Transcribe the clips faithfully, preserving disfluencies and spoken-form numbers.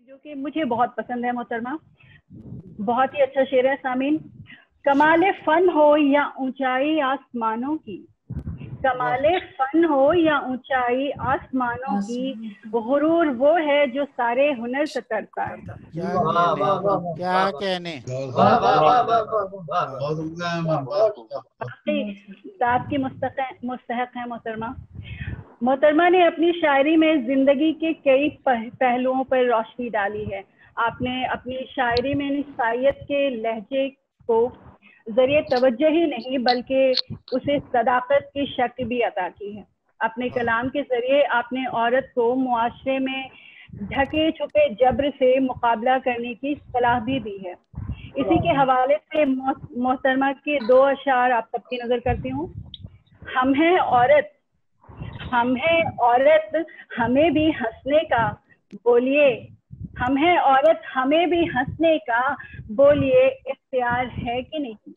جو کہ مجھے بہت پسند ہے محترمہ. بہت ہی اچھا شعر ہے سامعین. کمال فن ہو یا اونچائی آسمانوں کی، کمال فن ہو یا اونچائی آسمانوں کی، غرور وہ ہے جو سارے ہنر سے کرتا ہے. کیا کہنے داد کی مستحق ہے محترمہ. محترمہ نے اپنی شاعری میں زندگی کے کئی پہلوؤں پر روشنی ڈالی ہے. آپ نے اپنی شاعری میں نسائیت کے لہجے کو ذریعے توجہ ہی نہیں بلکہ اسے صداقت کی شکل بھی عطا کی ہے. اپنے کلام کے ذریعے آپ نے عورت کو معاشرے میں ڈھکے چھپے جبر سے مقابلہ کرنے کی صلاح بھی دی ہے. اسی کے حوالے سے محترمہ کے دو اشعار آپ سب کی نظر کرتی ہوں. ہم ہیں عورت، ہم ہیں عورت ہمیں بھی ہنسنے کا بولیے، ہم ہیں عورت ہمیں بھی ہنسنے کا بولیے اختیار ہے کہ نہیں.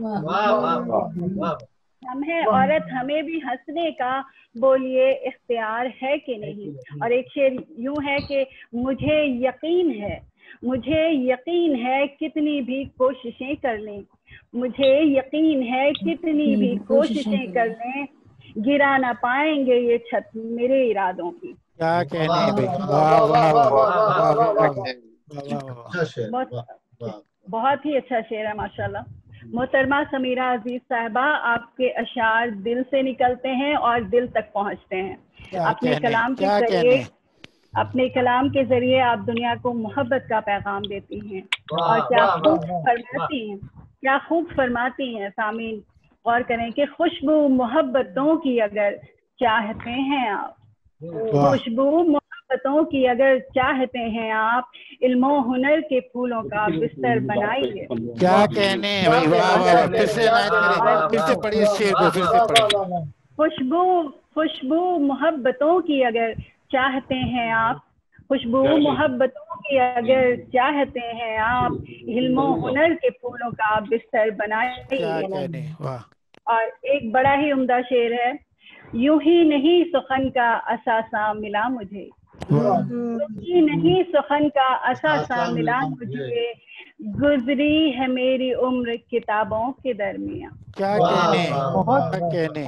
ہم ہیں عورت ہمیں بھی ہنسنے کا بولیے اختیار ہے کہ نہیں. اور ایک شعر یوں ہے کہ مجھے یقین ہے، مجھے یقین ہے کتنی بھی کوششیں کر لیں، مجھے یقین ہے کتنی بھی کوششیں کر لیں، گرا نہ پائیں گے یہ چھت میرے ارادوں کی. کیا کہنے بہت ہی اچھا شعر ہے ماشاءاللہ. محترمہ سمیرہ عزیز صاحبہ، آپ کے اشعار دل سے نکلتے ہیں اور دل تک پہنچتے ہیں. اپنے کلام کے ذریعے اپنے کلام کے ذریعے آپ دنیا کو محبت کا پیغام دیتی ہیں. اور کیا خوب فرماتی ہیں، کیا خوب فرماتی ہیں. سامعین غور کریں کہ خوشبو محبتوں کی اگر چاہتے ہیں آپ، خوشبو محبتوں کی اگر چاہتے ہیں آپ، علم و ہنر کے پھولوں کا بستر بنائیے. کیا کہنے پھر سے پھر سے پڑھی اس شعر کو، پھر سے پڑھی. خوشبو خوشبو محبتوں کی اگر چاہتے ہیں آپ، خوشبو محبتوں کی اگر چاہتے ہیں آپ، علم و ہنر کے پھولوں کا بستر بنائیے. اور ایک بڑا ہی عمدہ شعر ہے. یوں ہی نہیں سخن کا اثاثہ ملا مجھے، یوں ہی نہیں سخن کا اثاثہ ملا مجھے، گزری ہے میری عمر کتابوں کے درمیان. کیا کہنے بہت کہنے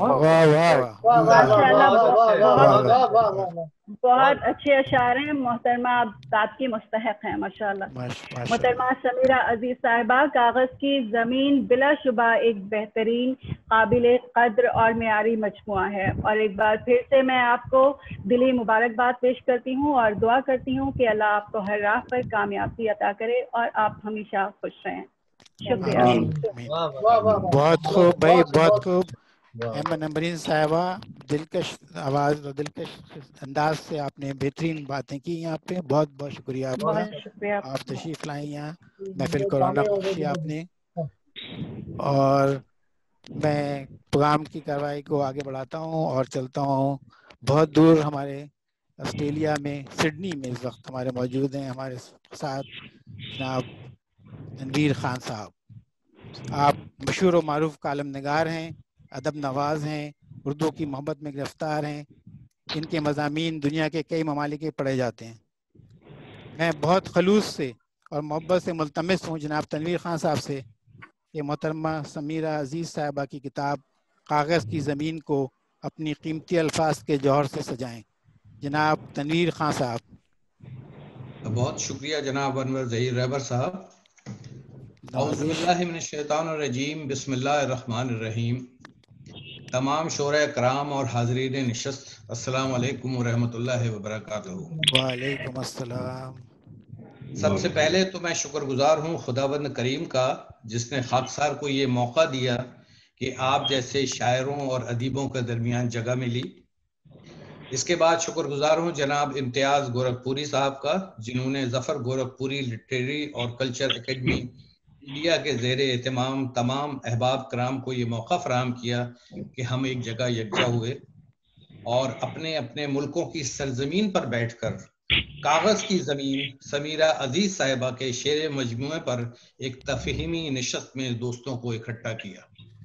بہت اچھے اشعار ہیں محترمہ. آپ ذات کی مستحق ہیں ماشاءاللہ. محترمہ سمیرہ عزیز صاحبہ، کاغذ کی زمین بلا شبہ ایک بہترین، قابل قدر اور معیاری مجموعہ ہے. اور ایک بار پھر سے میں آپ کو دلی مبارکباد پیش کرتی ہوں اور دعا کرتی ہوں کہ اللہ آپ کو ہر راہ پر کامیابی عطا کرے اور آپ ہمیشہ خوش رہیں. شکریہ. بہت خوب بھائی، بہت خوب. احمد نمبرین صاحبہ، دلکش آواز اور دلکش انداز سے آپ نے بہترین باتیں کی یہاں پہ. بہت بہت شکریہ آپ کا. آپ تشریف لائیں یہاں، محفل کو رونق بخشی آپ نے. اور میں پروگرام کی کارروائی کو آگے بڑھاتا ہوں اور چلتا ہوں. بہت دور ہمارے آسٹریلیا میں سڈنی میں اس وقت ہمارے موجود ہیں ہمارے ساتھ جناب تنویر خان صاحب. آپ مشہور و معروف کالم نگار ہیں، ادب نواز ہیں، اردو کی محبت میں گرفتار ہیں. ان کے مضامین دنیا کے کئی ممالک میں پڑھے جاتے ہیں. میں بہت خلوص سے اور محبت سے ملتمس ہوں جناب تنویر خان صاحب سے کہ محترمہ سمیرہ عزیز صاحبہ کی کتاب کاغذ کی زمین کو اپنی قیمتی الفاظ کے جوہر سے سجائیں. جناب تنویر خان صاحب. بہت شکریہ جناب انور ظہیر رہبر صاحب. اعوذ باللہ من الشیطان الرجیم، بسم اللہ الرحمن الرحیم. تمام شعراء کرام اور حاضرین نشست، السلام علیکم ورحمۃ اللہ وبرکاتہ. وعلیکم السلام. سب سے پہلے تو میں شکر گزار ہوں خداوند کریم کا جس نے خاکسار کو یہ موقع دیا کہ آپ جیسے شاعروں اور ادیبوں کے درمیان جگہ ملی. اس کے بعد شکر گزار ہوں جناب امتیاز گورکھپوری صاحب کا جنہوں نے ظفر گورکھپوری لٹریری اور کلچر اکیڈمی انڈیا کے زیر اہتمام تمام احباب کرام کو یہ موقع فراہم کیا کہ ہم ایک جگہ یکجا ہوئے اور اپنے اپنے ملکوں کی سرزمین پر بیٹھ کر کاغذ کی زمین سمیرہ عزیز صاحبہ کے شعر مجموعے پر ایک تفہیمی نشست میں دوستوں کو اکٹھا کیا.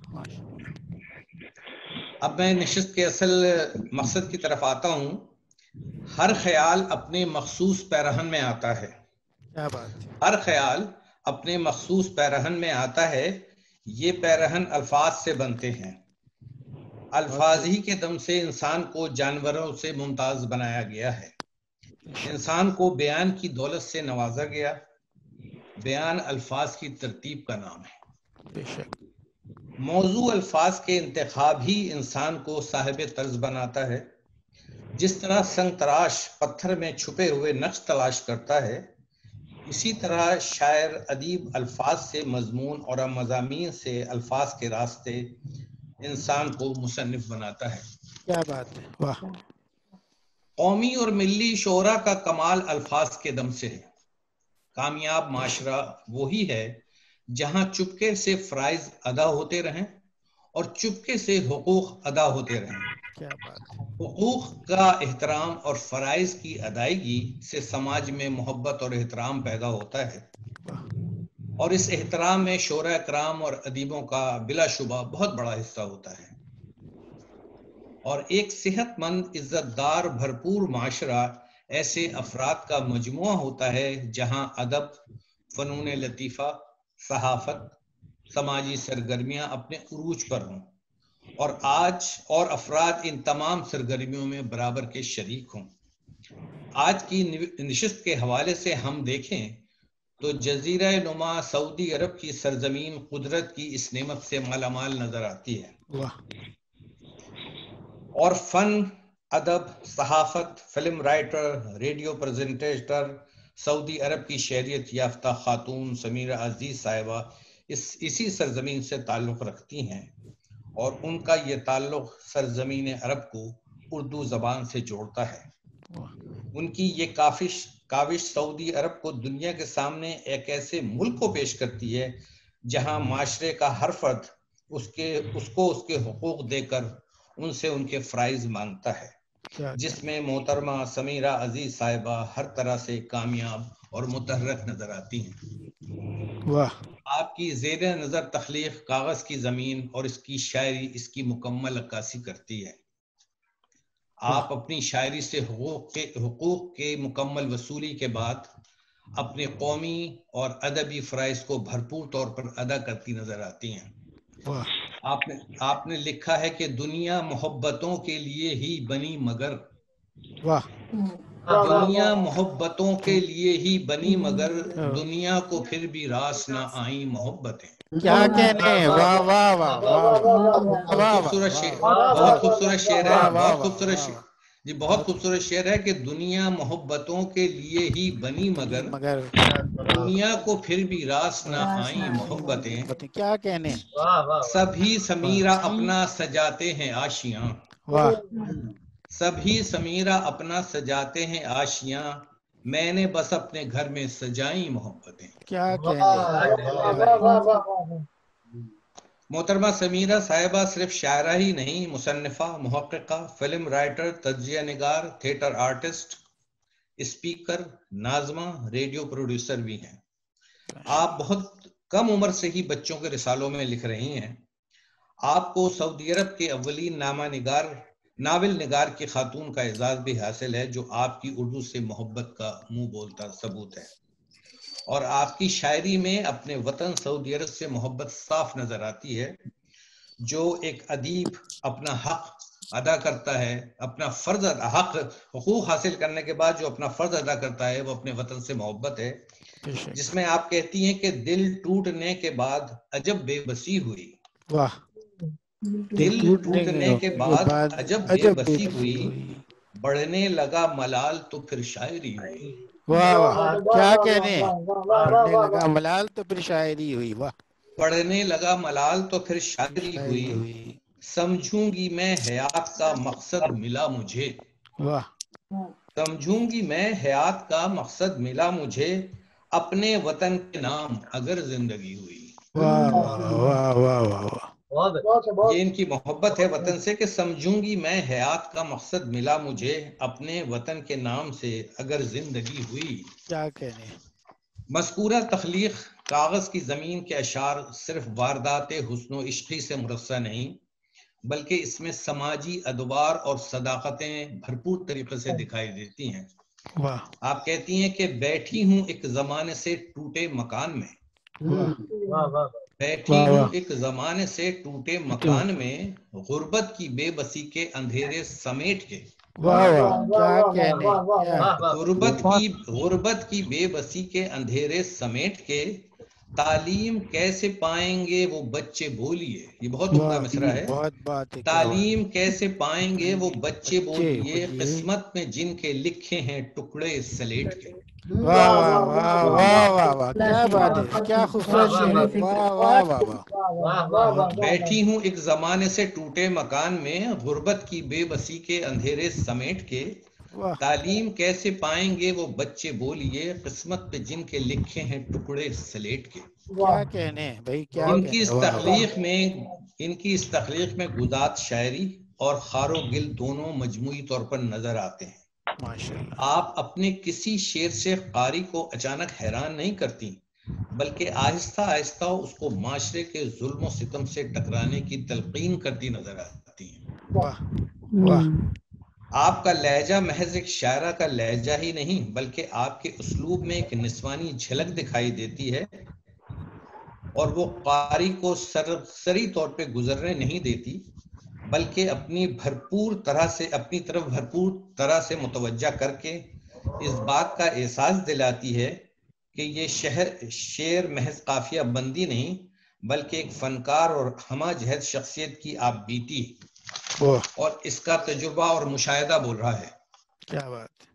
اب میں نشست کے اصل مقصد کی طرف آتا ہوں. ہر خیال اپنے مخصوص پیرہن میں آتا ہے. کیا بات ہے. ہر خیال اپنے مخصوص پیرہن میں آتا ہے، یہ پیرہن الفاظ سے بنتے ہیں. الفاظ ہی کے دم سے انسان کو جانوروں سے ممتاز بنایا گیا ہے. انسان کو بیان کی دولت سے نوازا گیا. بیان الفاظ کی ترتیب کا نام ہے. بے شک. موضوع الفاظ کے انتخاب ہی انسان کو صاحب طرز بناتا ہے. جس طرح سنگ تراش پتھر میں چھپے ہوئے نقش تلاش کرتا ہے، اسی طرح شاعر ادیب الفاظ سے مضمون اور مضامین سے الفاظ کے راستے انسان کو مصنف بناتا ہے. کیا بات ہے. واہ. قومی اور ملی شعرا کا کمال الفاظ کے دم سے ہے. کامیاب معاشرہ وہی ہے جہاں چپکے سے فرائض ادا ہوتے رہیں اور چپکے سے حقوق ادا ہوتے رہیں. کیا بات ہے. حقوق کا احترام اور فرائض کی ادائیگی سے سماج میں محبت اور احترام پیدا ہوتا ہے، اور اس احترام میں شعراء کرام اور ادیبوں کا بلا شبہ بہت بڑا حصہ ہوتا ہے. اور ایک صحت مند عزت دار بھرپور معاشرہ ایسے افراد کا مجموعہ ہوتا ہے جہاں ادب، فنون لطیفہ، صحافت، سماجی سرگرمیاں اپنے عروج پر ہوں، اور آج اور افراد ان تمام سرگرمیوں میں برابر کے شریک ہوں. آج کی نشست کے حوالے سے ہم دیکھیں تو جزیرہ نما سعودی عرب کی سرزمین قدرت کی اس نعمت سے مالا مال نظر آتی ہے. واہ. اور فن، ادب، صحافت، فلم رائٹر، ریڈیو پریزنٹیٹر، سعودی عرب کی شہریت یافتہ خاتون سمیرہ عزیز صاحبہ اس اسی سرزمین سے تعلق رکھتی ہیں، اور ان کا یہ تعلق سرزمین عرب کو اردو زبان سے جوڑتا ہے. ان کی یہ کاوش کاوش سعودی عرب کو دنیا کے سامنے ایک ایسے ملک کو پیش کرتی ہے جہاں معاشرے کا ہر فرد اس کے اس کو اس کے حقوق دے کر ان سے ان کے فرائض مانگتا ہے، جس میں محترمہ سمیرہ عزیز صاحبہ ہر طرح سے کامیاب اور متحرک نظر آتی ہیں. واہ. آپ کی زیر نظر تخلیق کاغذ کی زمین اور اس کی شاعری اس کی مکمل عکاسی کرتی ہے. آپ اپنی شاعری سے حقوق کے حقوق کے مکمل وصولی کے بعد اپنے قومی اور ادبی فرائض کو بھرپور طور پر ادا کرتی نظر آتی ہیں. آپ نے آپ نے لکھا ہے کہ دنیا محبتوں کے لیے ہی بنی مگر واہ. دنیا محبتوں کے لیے ہی بنی مگر دنیا کو پھر بھی راس نہ آئیں محبتیں. کیا کہنے. واہ واہ واہ واہ. بہت خوبصورت شعر بہت خوبصورت شعر ہے بہت خوبصورت شعر جی بہت خوبصورت شعر ہے کہ دنیا محبتوں کے لیے ہی بنی مگر مگر دنیا کو پھر بھی راس نہ آئیں محبتیں. کیا کہنے. سبھی سمیرہ اپنا سجاتے ہیں آشیاں. واہ. سبھی سمیرہ اپنا سجاتے ہیں آشیاں، میں نے بس اپنے گھر میں سجائیں محبتیں. کیا کہنے. محترمہ سمیرہ صاحبہ صرف شاعرہ ہی نہیں، مصنفہ، محققہ، فلم رائٹر، تجزیہ نگار، تھیٹر آرٹسٹ، اسپیکر، ناظمہ، ریڈیو پروڈیوسر بھی ہیں. آپ بہت کم عمر سے ہی بچوں کے رسالوں میں لکھ رہی ہیں. آپ کو سعودی عرب کے اولین نامہ نگار ناول نگار کی خاتون کا اعزاز بھی حاصل ہے، جو آپ کی اردو سے محبت کا منہ بولتا ثبوت ہے. اور آپ کی شاعری میں اپنے وطن سعودی عرب سے محبت صاف نظر آتی ہے. جو ایک ادیب اپنا حق ادا کرتا ہے، اپنا فرض حق حقوق حاصل کرنے کے بعد جو اپنا فرض ادا کرتا ہے وہ اپنے وطن سے محبت ہے، جس میں آپ کہتی ہیں کہ دل ٹوٹنے کے بعد عجب بے بسی ہوئی. واہ. دل ٹوٹنے کے بعد عجب بے بسی ہوئی، بڑھنے لگا ملال تو پھر شاعری ہوئی. واہ واہ. کیا کہنے. بڑھنے لگا ملال تو پھر شاعری ہوئی. واہ. بڑھنے لگا ملال تو پھر شاعری ہوئی، سمجھوں گی میں حیات کا مقصد ملا مجھے. واہ. سمجھوں گی میں حیات کا مقصد ملا مجھے، اپنے وطن کے نام اگر زندگی ہوئی. واہ واہ واہ واہ. یہ ان کی محبت ہے وطن سے کہ سمجھوں گی میں حیات کا مقصد ملا مجھے، اپنے وطن کے نام سے اگر زندگی ہوئی. کیا کہنے. مذکورہ تخلیق کاغذ کی زمین کے اشعار صرف واردات حسن و عشقی سے مرصع نہیں، بلکہ اس میں سماجی ادوار اور صداقتیں بھرپور طریقے سے دکھائی دیتی ہیں. آپ کہتی ہیں کہ بیٹھی ہوں ایک زمانے سے ٹوٹے مکان میں، بیٹھی ہوں ایک زمانے سے ٹوٹے مکان میں، غربت کی بے بسی کے اندھیرے سمیٹ کے، غربت کی غربت کی بے بسی کے اندھیرے سمیٹ کے، تعلیم کیسے پائیں گے وہ بچے بولیے. یہ بہت عمدہ مصرع ہے. تعلیم کیسے پائیں گے وہ بچے بولیے، قسمت میں جن کے لکھے ہیں ٹکڑے سلیٹ کے. واہ واہ واہ واہ واہ واہ، کیا بات ہے، کیا خوبصورت شعر ہے. واہ واہ واہ واہ. بیٹھی ہوں ایک زمانے سے ٹوٹے مکان میں، غربت کی بے بسی کے اندھیرے سمیٹ کے، تعلیم کیسے پائیں گے وہ بچے بولیے، قسمت پہ جن کے لکھے ہیں ٹکڑے سلیٹ کے. کیا کہنے بھائی، کیا ان کی اس تخلیق میں ان کی اس تخلیق میں گزات شاعری اور خار و گل دونوں مجموعی طور پر نظر آتے ہیں. آپ اپنے کسی شعر سے قاری کو اچانک حیران نہیں کرتی، بلکہ آہستہ آہستہ اس کو معاشرے کے ظلم و ستم سے ٹکرانے کی تلقین کرتی نظر آتی ہیں. آپ کا لہجہ محض ایک شاعرہ کا لہجہ ہی نہیں، بلکہ آپ کے اسلوب میں ایک نسوانی جھلک دکھائی دیتی ہے، اور وہ قاری کو سرسری طور پہ گزرنے نہیں دیتی، بلکہ اپنی بھرپور طرح سے اپنی طرف بھرپور طرح سے متوجہ کر کے اس بات کا احساس دلاتی ہے کہ یہ شہر شعر محض قافیہ بندی نہیں، بلکہ ایک فنکار اور ہمہ جہت شخصیت کی آپ بیتی اور اس کا تجربہ اور مشاہدہ بول رہا ہے. کیا بات.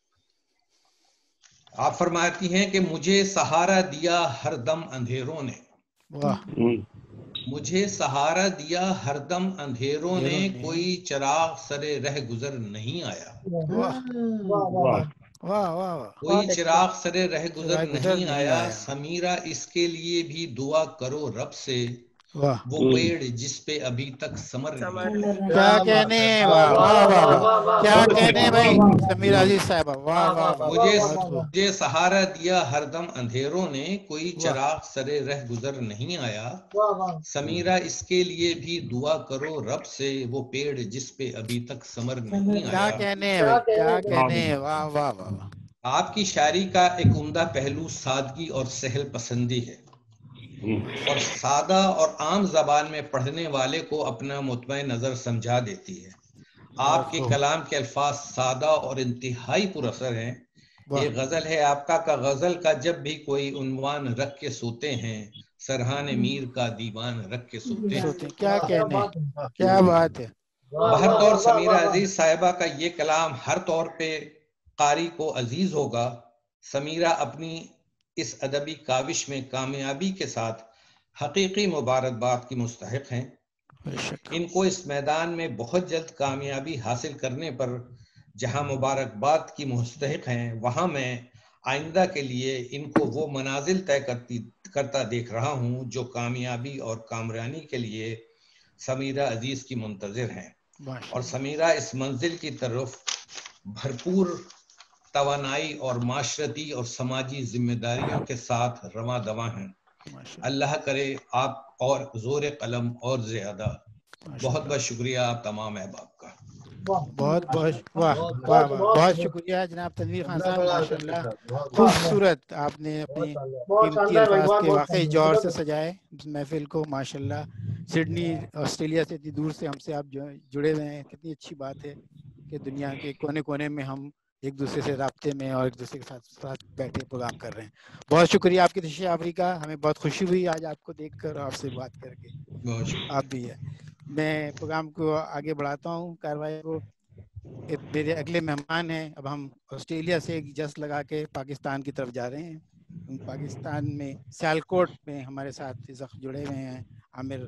آپ فرماتی ہیں کہ مجھے سہارا دیا ہر دم اندھیروں نے، مجھے سہارا دیا ہر دم اندھیروں نے، کوئی چراغ سرے رہ گزر نہیں آیا. کوئی چراغ سرے رہ گزر نہیں آیا، سمیرہ اس کے لیے بھی دعا کرو رب سے، وہ پیڑ جس پہ ابھی تک ثمر نہیں آیا. کیا کہنے، واہ واہ واہ، کیا کہنے بھائی سمیرہ عزیز صاحبہ. واہ واہ واہ. مجھے سہارا دیا ہر دم اندھیروں نے، کوئی چراغ سرے رہ گزر نہیں آیا، سمیرہ اس کے لیے بھی دعا کرو رب سے، وہ پیڑ جس پہ ابھی تک ثمر نہیں آیا. کیا کہنے بھائی، کیا کہنے. واہ واہ واہ. آپ کی شاعری کا ایک عمدہ پہلو سادگی اور سہل پسندی ہے، اور سادہ اور عام زبان میں پڑھنے والے کو اپنا مطمئن نظر سمجھا دیتی ہے. آپ کے کلام کے الفاظ سادہ اور انتہائی پر اثر ہیں. ایک غزل ہے آپ کا کہ غزل کا جب بھی کوئی عنوان رکھ کے سوتے ہیں، سرحان میر کا دیوان رکھ کے سوتے ہیں. کیا کہنے، کیا بات ہے. بہر طور سمیرہ عزیز صاحبہ کا یہ کلام ہر طور پہ قاری کو عزیز ہوگا. سمیرہ اپنی اس ادبی کاوش میں کامیابی کے ساتھ حقیقی مبارکباد کی مستحق ہیں. ان کو اس میدان میں بہت جلد کامیابی حاصل کرنے پر جہاں مبارکباد کی مستحق ہیں، وہاں میں آئندہ کے لیے ان کو وہ منازل طے کرتی کرتا دیکھ رہا ہوں جو کامیابی اور کامرانی کے لیے سمیرہ عزیز کی منتظر ہیں. اور سمیرہ اس منزل کی طرف بھرپور توانائی اور معاشرتی اور سماجی ذمہ داریوں کے ساتھ رواں دواں ہیں. اللہ کرے آپ اور زور قلم اور زیادہ. بہت بہت شکریہ آپ تمام احباب کا. بہت بہت واہ واہ بہت شکریہ جناب تنویر خان صاحب. ماشاء اللہ خوبصورت آپ نے اپنے قیمتی الفاظ کے واقعی جوہر سے سجائے اس محفل کو. ماشاء اللہ سڈنی آسٹریلیا سے اتنی دور سے ہم سے آپ جڑے ہوئے ہیں. کتنی اچھی بات ہے کہ دنیا کے کونے کونے میں ہم ایک دوسرے سے رابطے میں اور ایک دوسرے کے ساتھ ساتھ بیٹھے پروگرام کر رہے ہیں. بہت شکریہ آپ کی تشریف آوری کا. ہمیں بہت خوشی ہوئی آج آپ کو دیکھ کر اور آپ سے بات کر کے. آپ بھی ہے. میں پروگرام کو آگے بڑھاتا ہوں کارروائی کو. میرے اگلے مہمان ہیں. اب ہم آسٹریلیا سے ایک جس لگا کے پاکستان کی طرف جا رہے ہیں. پاکستان میں سیالکوٹ میں ہمارے ساتھ جڑے ہوئے ہیں عامر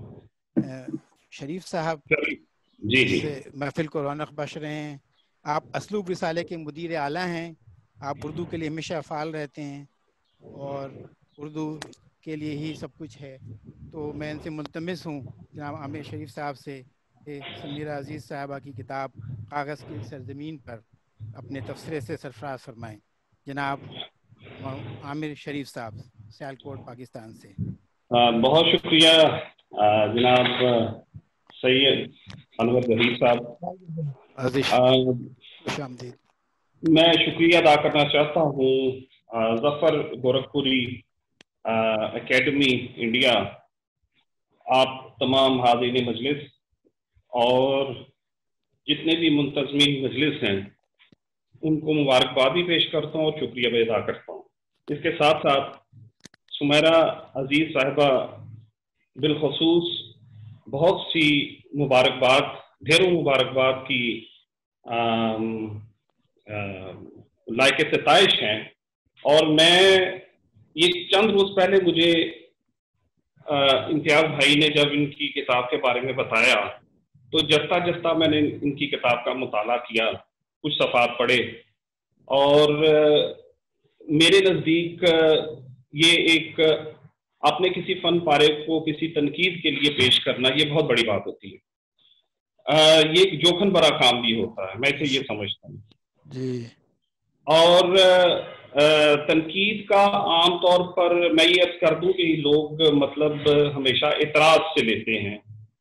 شریف صاحب. جی جی محفل کو رونق بخش رہے ہیں. آپ اسلوب رسالے کے مدیر اعلیٰ ہیں. آپ اردو کے لیے ہمیشہ فعال رہتے ہیں اور اردو کے لیے ہی سب کچھ ہے. تو میں ان سے ملتمس ہوں جناب عامر شریف صاحب سے کہ سمیرہ عزیز صاحبہ کی کتاب کاغذ کی سرزمین پر اپنے تبصرے سے سرفراز فرمائیں. جناب عامر شریف صاحب سیالکوٹ پاکستان سے. بہت شکریہ جناب سید انور ظہیر صاحب. خوش آمدید. میں شکریہ ادا کرنا چاہتا ہوں ظفر گورکھپوری اکیڈمی انڈیا، آپ تمام حاضرین مجلس اور جتنے بھی منتظمین مجلس ہیں ان کو مبارکباد بھی پیش کرتا ہوں اور شکریہ بھی ادا کرتا ہوں۔ اس کے ساتھ ساتھ سمیرہ عزیز صاحبہ بالخصوص بہت سی مبارکباد، ڈھیروں مبارکباد کی لائق ستائش ہیں، اور میں یہ چند روز پہلے مجھے امتیاز بھائی نے جب ان کی کتاب کے بارے میں بتایا تو جستا جستا میں نے ان کی کتاب کا مطالعہ کیا، کچھ صفحات پڑھے، اور میرے نزدیک یہ ایک اپنے کسی فن پارے کو کسی تنقید کے لیے پیش کرنا یہ بہت بڑی بات ہوتی ہے، یہ ایک جوکھن بھرا کام بھی ہوتا ہے، میں اسے یہ سمجھتا ہوں جی۔ اور تنقید کا عام طور پر میں یہ عرض کر دوں کہ لوگ مطلب ہمیشہ اعتراض سے لیتے ہیں،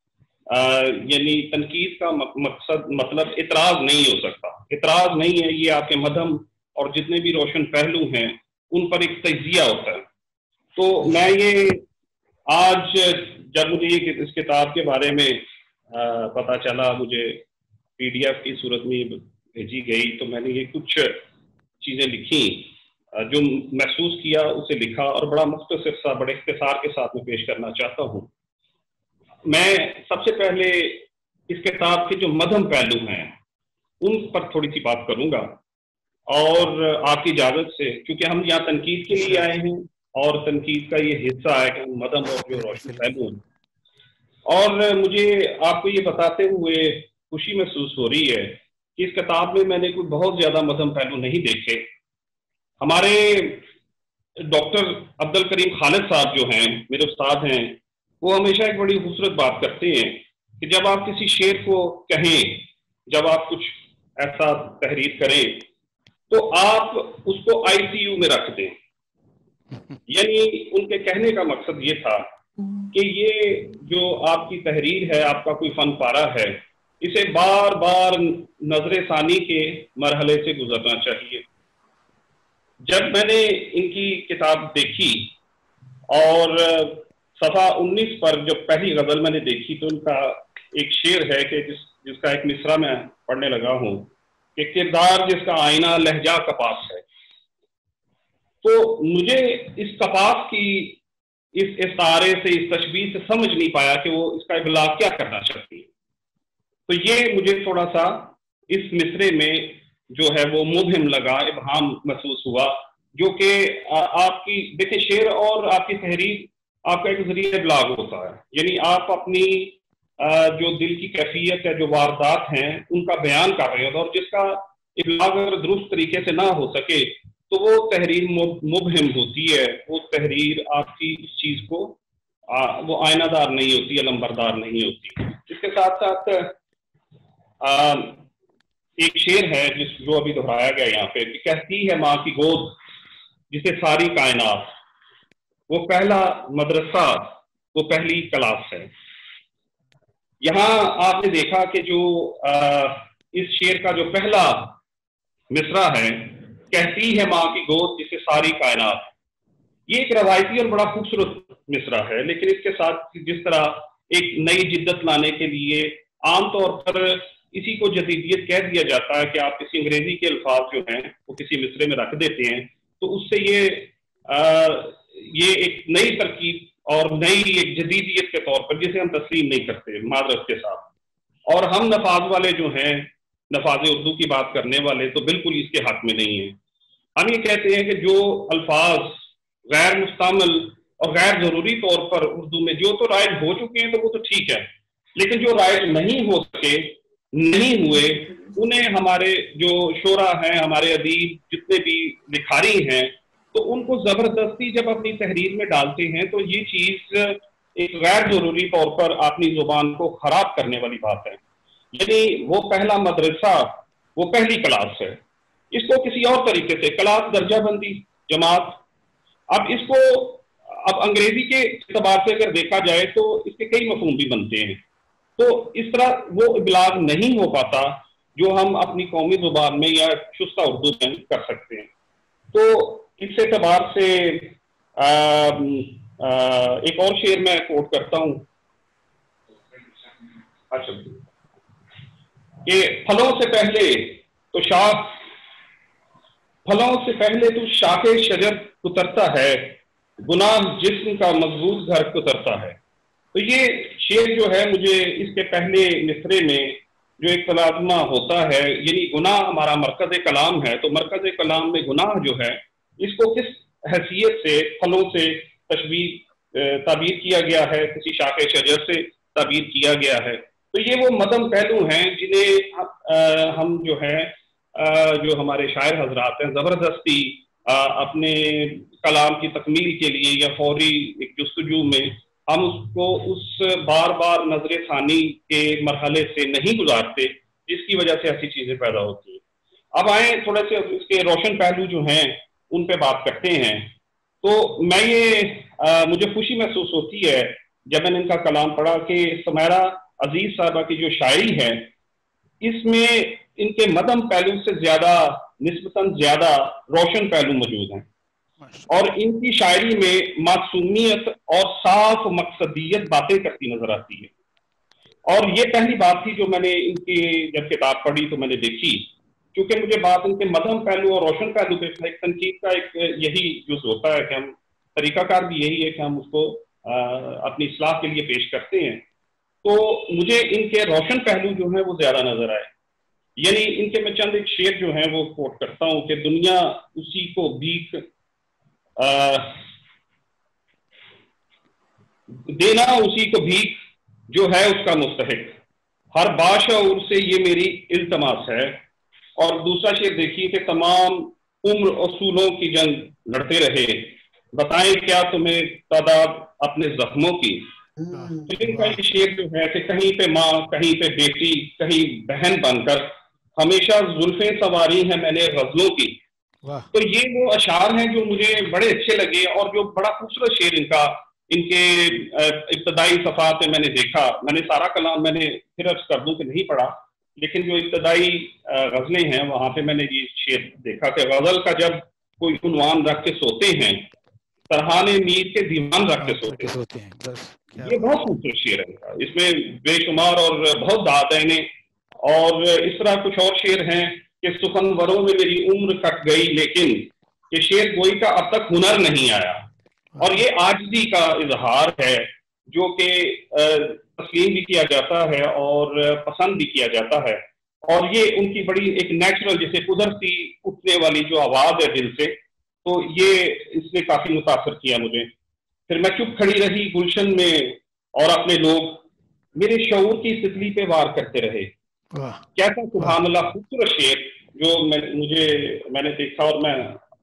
یعنی تنقید کا مقصد مطلب اعتراض نہیں ہو سکتا، اعتراض نہیں ہے، یہ آپ کے مدھم اور جتنے بھی روشن پہلو ہیں ان پر ایک تجزیہ ہوتا ہے۔ تو میں یہ آج جب مجھے یہ اس کتاب کے بارے میں پتہ چلا، مجھے پی ڈی ایف کی صورت میں بھیجی گئی، تو میں نے یہ کچھ چیزیں لکھی، جو محسوس کیا اسے لکھا اور بڑا مختصر سا بڑے اختصار کے ساتھ میں پیش کرنا چاہتا ہوں۔ میں سب سے پہلے اس کتاب کے جو مدھم پہلو ہیں ان پر تھوڑی سی بات کروں گا، اور آپ کی اجازت سے چونکہ ہم یہاں تنقید کے لیے آئے ہیں اور تنقید کا یہ حصہ ہے کہ مدھم اور جو روشن پہلو ہیں، اور مجھے آپ کو یہ بتاتے ہوئے خوشی محسوس ہو رہی ہے کہ اس کتاب میں میں نے کوئی بہت زیادہ مدھم پہلو نہیں دیکھے۔ ہمارے ڈاکٹر عبد الکریم خالد صاحب جو ہیں میرے استاد ہیں، وہ ہمیشہ ایک بڑی خوبصورت بات کرتے ہیں کہ جب آپ کسی شعر کو کہیں، جب آپ کچھ ایسا تحریر کریں تو آپ اس کو آئی سی یو میں رکھ دیں، یعنی ان کے کہنے کا مقصد یہ تھا کہ یہ جو آپ کی تحریر ہے، آپ کا کوئی فن پارہ ہے، اسے بار بار نظر ثانی کے مرحلے سے گزرنا چاہیے۔ جب میں نے ان کی کتاب دیکھی اور صفحہ انیس پر جب پہلی غزل میں نے دیکھی تو ان کا ایک شعر ہے کہ جس جس کا ایک مصرع میں پڑھنے لگا ہوں کہ کردار جس کا آئینہ لہجہ کپاس ہے، تو مجھے اس کپاس کی اس استعارے سے، اس تشبیہ سے سمجھ نہیں پایا کہ وہ اس کا ابلاغ کیا کرنا چاہتی ہے۔ تو یہ مجھے تھوڑا سا اس مصرے میں جو ہے وہ مبہم لگا، ابہام محسوس ہوا، جو کہ آپ کی دیکھیں شعر اور آپ کی تحریر آپ کا ایک ذریعہ ابلاغ ہوتا ہے، یعنی آپ اپنی جو دل کی کیفیت ہے، جو واردات ہیں ان کا بیان کر رہے ہیں، اور جس کا ابلاغ اگر درست طریقے سے نہ ہو سکے تو وہ تحریر مبہم ہوتی ہے، وہ تحریر آپ کی اس چیز کو وہ آئینہ دار نہیں ہوتی، علمبردار نہیں ہوتی۔ اس کے ساتھ ساتھ ایک شعر ہے جس جو ابھی دہرایا گیا یہاں پہ کہ کہتی ہے ماں کی گود جسے ساری کائنات، وہ پہلا مدرسہ، وہ پہلی کلاس ہے۔ یہاں آپ نے دیکھا کہ جو اس شعر کا جو پہلا مصرع ہے، کہتی ہے ماں کی گود جسے ساری کائنات، یہ ایک روایتی اور بڑا خوبصورت مصرع ہے، لیکن اس کے ساتھ جس طرح ایک نئی جدت لانے کے لیے عام طور پر اسی کو جدیدیت کہہ دیا جاتا ہے کہ آپ کسی انگریزی کے الفاظ جو ہیں وہ کسی مصرے میں رکھ دیتے ہیں، تو اس سے یہ آ, یہ ایک نئی ترکیب اور نئی ایک جدیدیت کے طور پر جسے ہم تسلیم نہیں کرتے معذرت کے ساتھ، اور ہم نفاذ والے جو ہیں، نفاذ اردو کی بات کرنے والے تو بالکل اس کے حق میں نہیں ہیں۔ ہم یہ کہتے ہیں کہ جو الفاظ غیر مستعمل اور غیر ضروری طور پر اردو میں جو تو رائج ہو چکے ہیں تو وہ تو ٹھیک ہے، لیکن جو رائج نہیں ہو سکے، نہیں ہوئے، انہیں ہمارے جو شعراء ہیں، ہمارے ادیب جتنے بھی لکھاری ہیں، تو ان کو زبردستی جب اپنی تحریر میں ڈالتے ہیں تو یہ چیز ایک غیر ضروری طور پر اپنی زبان کو خراب کرنے والی بات ہے۔ یعنی وہ پہلا مدرسہ، وہ پہلی کلاس ہے، اس کو کسی اور طریقے سے کلاس درجہ بندی جماعت، اب اس کو اب انگریزی کے اعتبار سے اگر دیکھا جائے تو اس کے کئی مفہوم بھی بنتے ہیں، تو اس طرح وہ ابلاغ نہیں ہو پاتا جو ہم اپنی قومی زبان میں یا شستہ اردو میں کر سکتے ہیں. تو اس اعتبار سے آ, آ, ایک اور شعر میں کوٹ کرتا ہوں اچھا کہ پھلوں سے پہلے تو شاخ پھلوں سے پہلے تو شاخ شجر کترتا ہے، گناہ جسم کا مضبوط گھر کترتا ہے. تو یہ شعر جو ہے مجھے اس کے پہلے مصرے میں جو ایک تلازمہ ہوتا ہے، یعنی گناہ ہمارا مرکز کلام ہے، تو مرکز کلام میں گناہ جو ہے اس کو کس حیثیت سے پھلوں سے تشبیہ تعبیر کیا گیا ہے، کسی شاخ شجر سے تعبیر کیا گیا ہے. تو یہ وہ مدم پہلو ہیں جنہیں ہم جو ہے جو ہمارے شاعر حضرات ہیں زبردستی اپنے کلام کی تکمیل کے لیے یا فوری ایک جستجو میں ہم اس کو اس بار بار نظر ثانی کے مرحلے سے نہیں گزارتے، جس کی وجہ سے ایسی چیزیں پیدا ہوتی ہیں. اب آئیں تھوڑے سے اس کے روشن پہلو جو ہیں ان پہ بات کرتے ہیں. تو میں یہ مجھے خوشی محسوس ہوتی ہے جب میں نے ان کا کلام پڑھا کہ سمیرہ عزیز صاحبہ کی جو شاعری ہے اس میں ان کے مدم پہلو سے زیادہ نسبتاً زیادہ روشن پہلو موجود ہیں، اور ان کی شاعری میں معصومیت اور صاف مقصدیت باتیں کرتی نظر آتی ہے. اور یہ پہلی بات تھی جو میں نے ان کی جب کتاب پڑھی تو میں نے دیکھی، کیونکہ مجھے بات ان کے مدم پہلو اور روشن پہلو پہ ایک تنقید کا ایک یہی جز ہوتا ہے کہ ہم طریقہ کار بھی یہی ہے کہ ہم اس کو اپنی اصلاح کے لیے پیش کرتے ہیں. تو مجھے ان کے روشن پہلو جو ہیں وہ زیادہ نظر آئے. یعنی ان کے میں چند ایک شعر جو ہیں وہ کوٹ کرتا ہوں کہ دنیا اسی کو بھیک دینا اسی کو بھیک جو ہے اس کا مستحق، ہر باشعور سے یہ میری التماس ہے. اور دوسرا شعر دیکھیے کہ تمام عمر اصولوں کی جنگ لڑتے رہے، بتائیں کیا تمہیں تعداد اپنے زخموں کی. ان کا یہ شعر جو ہے کہ کہیں پہ ماں، کہیں پہ بیٹی، کہیں بہن بن کر ہمیشہ زلفیں سواری ہیں میں نے غزلوں کی. تو یہ وہ اشعار ہیں جو مجھے بڑے اچھے لگے، اور جو بڑا خوبصورت شعر ان کا ان کے ابتدائی صفحات میں میں نے دیکھا. میں نے سارا کلام میں نے پھر عرض کر دوں کہ نہیں پڑھا، لیکن جو ابتدائی غزلیں ہیں وہاں پہ میں نے یہ شعر دیکھا کہ غزل کا جب کوئی عنوان رکھ کے سوتے ہیں ترہانے میر کے دیوان رکھ کے سوتے ہیں. یہ بہت خوبصورت شعر ہے، اس میں بے شمار اور بہت داد ہے انہیں. اور اس طرح کچھ اور شعر ہیں کہ سخنوروں میں میری عمر کٹ گئی لیکن کہ شعر گوئی کا اب تک ہنر نہیں آیا. اور یہ عاجزی کا اظہار ہے جو کہ تسلیم بھی کیا جاتا ہے اور پسند بھی کیا جاتا ہے. اور یہ ان کی بڑی ایک نیچرل جیسے قدرتی اٹھنے والی جو آواز ہے دل سے، تو یہ اس نے کافی متاثر کیا مجھے. پھر میں چپ کھڑی رہی گلشن میں اور اپنے لوگ میرے شعور کی تتلی پہ وار کرتے رہے. کیسا سبحان اللہ خوبصورت شعر جو میں مجھے میں نے دیکھا اور میں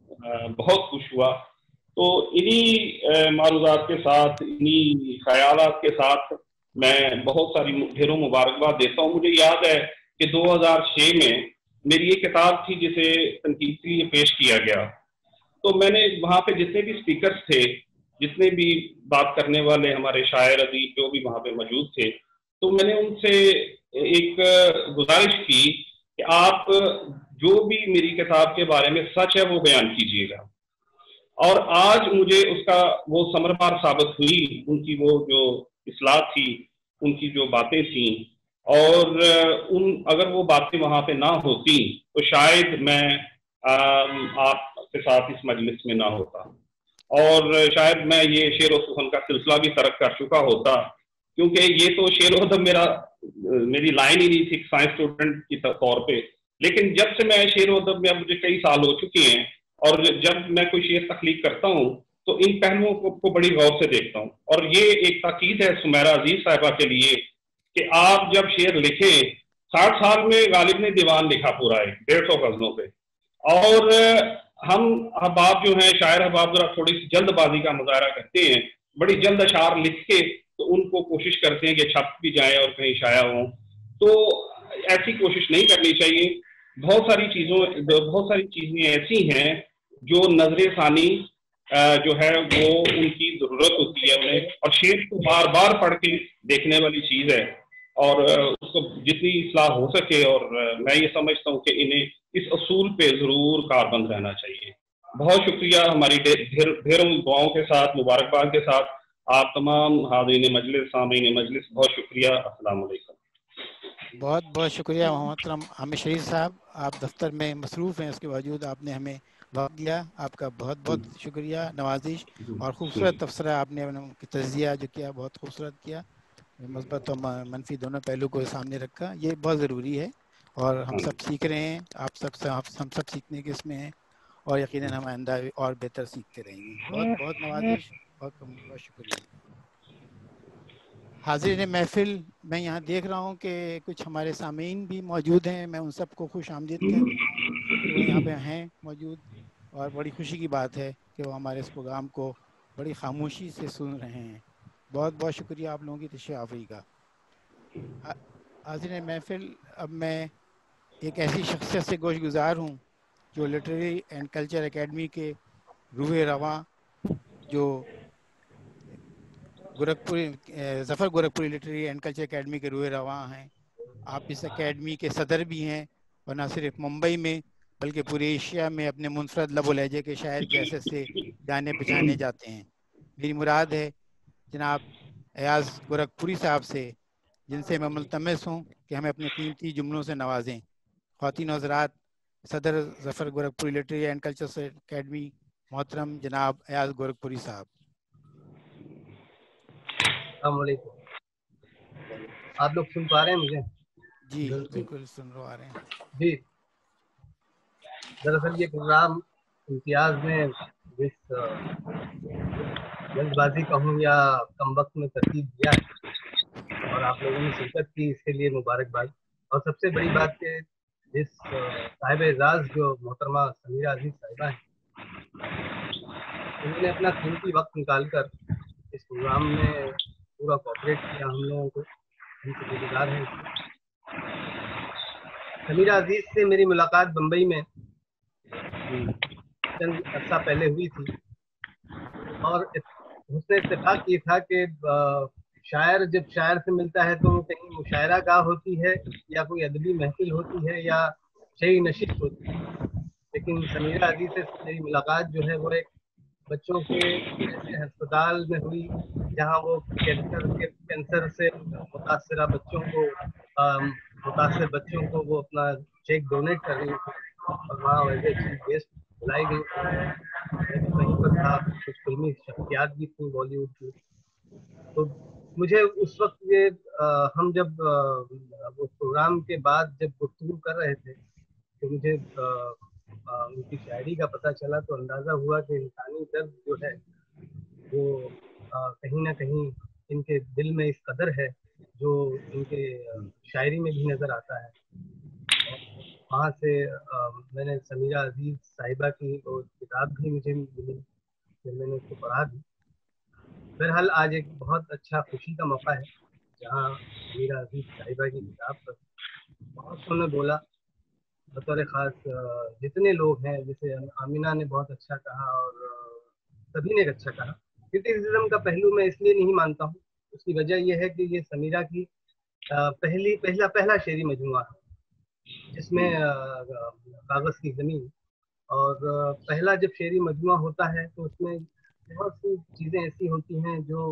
بہت خوش ہوا. تو انہی معروضات کے ساتھ، انہی خیالات کے ساتھ میں بہت ساری ڈھیروں مبارکباد دیتا ہوں. مجھے یاد ہے کہ دو ہزار چھ میں میری یہ کتاب تھی جسے تنقید کے لیے پیش کیا گیا. تو میں نے وہاں پہ جتنے بھی اسپیکرز تھے، جتنے بھی بات کرنے والے ہمارے شاعر ادیب جو بھی وہاں پہ موجود تھے، تو میں نے ان سے ایک گزارش کی کہ آپ جو بھی میری کتاب کے بارے میں سچ ہے وہ بیان کیجیے گا. اور آج مجھے اس کا وہ ثمربار ثابت ہوئی، ان کی وہ جو اصلاح تھی، ان کی جو باتیں تھیں، اور ان اگر وہ باتیں وہاں پہ نہ ہوتی تو شاید میں آپ کے ساتھ اس مجلس میں نہ ہوتا، اور شاید میں یہ شعر و سخن کا سلسلہ بھی ترک کر چکا ہوتا، کیونکہ یہ تو شعر و ادب میرا میری لائن ہی نہیں تھی سائنس اسٹوڈنٹ کی طور پہ. لیکن جب سے میں شعر و ادب میں مجھے کئی سال ہو چکے ہیں، اور جب میں کوئی شعر تخلیق کرتا ہوں تو ان پہلوؤں کو بڑی غور سے دیکھتا ہوں. اور یہ ایک تاکید ہے سمیرہ عزیز صاحبہ کے لیے کہ آپ جب شعر لکھیں، ساٹھ سال میں غالب نے دیوان لکھا پورا ہے ڈیڑھ سو غزلوں پہ، اور ہم احباب جو ہیں شاعر احباب ذرا تھوڑی سی جلد بازی کا مظاہرہ کرتے ہیں، بڑی جلد اشعار لکھ کے تو ان کو کوشش کرتے ہیں کہ چھپ بھی جائیں اور کہیں شائع ہوں. تو ایسی کوشش نہیں کرنی چاہیے. بہت ساری چیزوں بہت ساری چیزیں ایسی ہیں جو نظر ثانی جو ہے وہ ان کی ضرورت ہوتی ہے انہیں، اور شعر کو بار بار پڑھ کے دیکھنے والی چیز ہے. اور اس کو جتنی اصلاح ہو سکے، اور میں یہ سمجھتا ہوں کہ انہیں اس اصول پہ ضرور کاربند رہنا چاہیے۔ بہت شکریہ، ہماری ڈھیروں دعاؤں کے ساتھ، مبارکباد کے ساتھ آپ تمام حاضرین مجلس، سامعین مجلس بہت شکریہ۔ السلام علیکم۔ بہت بہت شکریہ محترم حامد شریف صاحب، آپ دفتر میں مصروف ہیں، اس کے باوجود آپ نے ہمیں وقت دیا، آپ کا بہت بہت شکریہ، نوازش اور خوبصورت تبصرہ آپ نے تجزیہ جو کیا بہت خوبصورت کیا، مثبت اور منفی دونوں پہلو کو سامنے رکھا، یہ بہت ضروری ہے اور ہم سب سیکھ رہے ہیں، آپ سب سے ہم سب سیکھنے کے اس میں ہیں اور یقیناً ہم آئندہ اور بہتر سیکھتے رہیں گے۔ بہت بہت نوازش، بہت بہت شکریہ۔ حاضرین محفل، میں یہاں دیکھ رہا ہوں کہ کچھ ہمارے سامعین بھی موجود ہیں، میں ان سب کو خوش آمدید کہتا ہوں کہ وہ یہاں پہ ہیں موجود، اور بڑی خوشی کی بات ہے کہ وہ ہمارے اس پروگرام کو بڑی خاموشی سے سن رہے ہیں۔ بہت بہت شکریہ آپ لوگوں کی تشریف آوری کا۔ حاضرین محفل، اب میں ایک ایسی شخصیت سے گوش گزار ہوں جو لٹریری اینڈ کلچر اکیڈمی کے روح رواں، جو Gorakhpuri Zafar Gorakhpuri literary and culture academy کے روح رواں ہیں۔ آپ اس اکیڈمی کے صدر بھی ہیں، اور نہ صرف ممبئی میں بلکہ پورے ایشیا میں اپنے منفرد لب و لہجے کے شاعر کی حیثیت سے جانے پہچانے جاتے ہیں۔ میری مراد ہے جناب ایاز گورکھپوری صاحب سے، جن سے میں ملتمس ہوں کہ ہمیں اپنے قیمتی جملوں سے نوازیں۔ خواتین و حضرات، صدر Zafar Gorakhpuri literary and culture academy محترم جناب ایاز گورکھپوری صاحب۔ السلام علیکم، آپ لوگ سن پا رہے ہیں مجھے؟ جی بالکل سن رہے آ رہے ہیں۔ جی، دراصل یہ پروگرام امتیاز نے جس جلد بازی کہوں یا کم وقت میں ترتیب دیا ہے اور آپ لوگوں نے شرکت کی، اس کے لیے مبارکباد۔ اور سب سے بڑی بات کہ جس صاحب اعزاز جو محترمہ سمیرہ عزیز صاحبہ ہیں، انہوں نے اپنا قیمتی وقت نکال کر اس پروگرام میں پورا کوآپریٹ کیا ہم لوگوں کو، ہم شکر گزار ہیں۔ سمیرہ عزیز سے میری ملاقات بمبئی میں چند عرصہ پہلے ہوئی تھی، اور حسن اتفاق یہ تھا کہ شاعر جب شاعر سے ملتا ہے تو کہیں مشاعرہ گاہ ہوتی ہے یا کوئی ادبی محفل ہوتی ہے یا شعری نشست ہوتی ہے، لیکن سمیرہ عزیز سے میری ملاقات جو ہے وہ ایک بچوں کے ایسے ہسپتال میں ہوئی جہاں وہ کینسر کے کینسر سے متاثرہ بچوں کو متاثر بچوں کو وہ اپنا چیک ڈونیٹ کر رہی تھی، اور وہاں ویسے چیف گیسٹ بلائی گئی، میں بھی وہیں پر تھا، کچھ فلمی شخصیات بھی تھیں بالی ووڈ کی۔ تو مجھے اس وقت یہ ہم جب اس پروگرام کے بعد جب گفتگو کر رہے تھے تو مجھے ان کی شاعری کا پتہ چلا، تو اندازہ ہوا کہ انسانی درد جو ہے وہ کہیں نہ کہیں ان کے دل میں اس قدر ہے جو ان کے شاعری میں بھی نظر آتا ہے۔ وہاں سے میں نے سمیرہ عزیز صاحبہ کی کتاب بھی مجھے ملی، پھر میں نے اس کو پڑھا بھی۔ بہرحال آج ایک بہت اچھا خوشی کا موقع ہے جہاں سمیرہ عزیز صاحبہ کی کتاب پر بہت نے بولا، بطور خاص جتنے لوگ ہیں، جیسے آمینہ نے بہت اچھا کہا اور سبھی نے اچھا کہا۔ کرٹیسزم کا پہلو میں اس لیے نہیں مانتا ہوں، اس کی وجہ یہ ہے کہ یہ سمیرہ کی پہلی پہلا پہلا شعری مجموعہ ہے جس میں کاغذ کی زمین، اور پہلا جب شعری مجموعہ ہوتا ہے تو اس میں بہت سی چیزیں ایسی ہوتی ہیں جو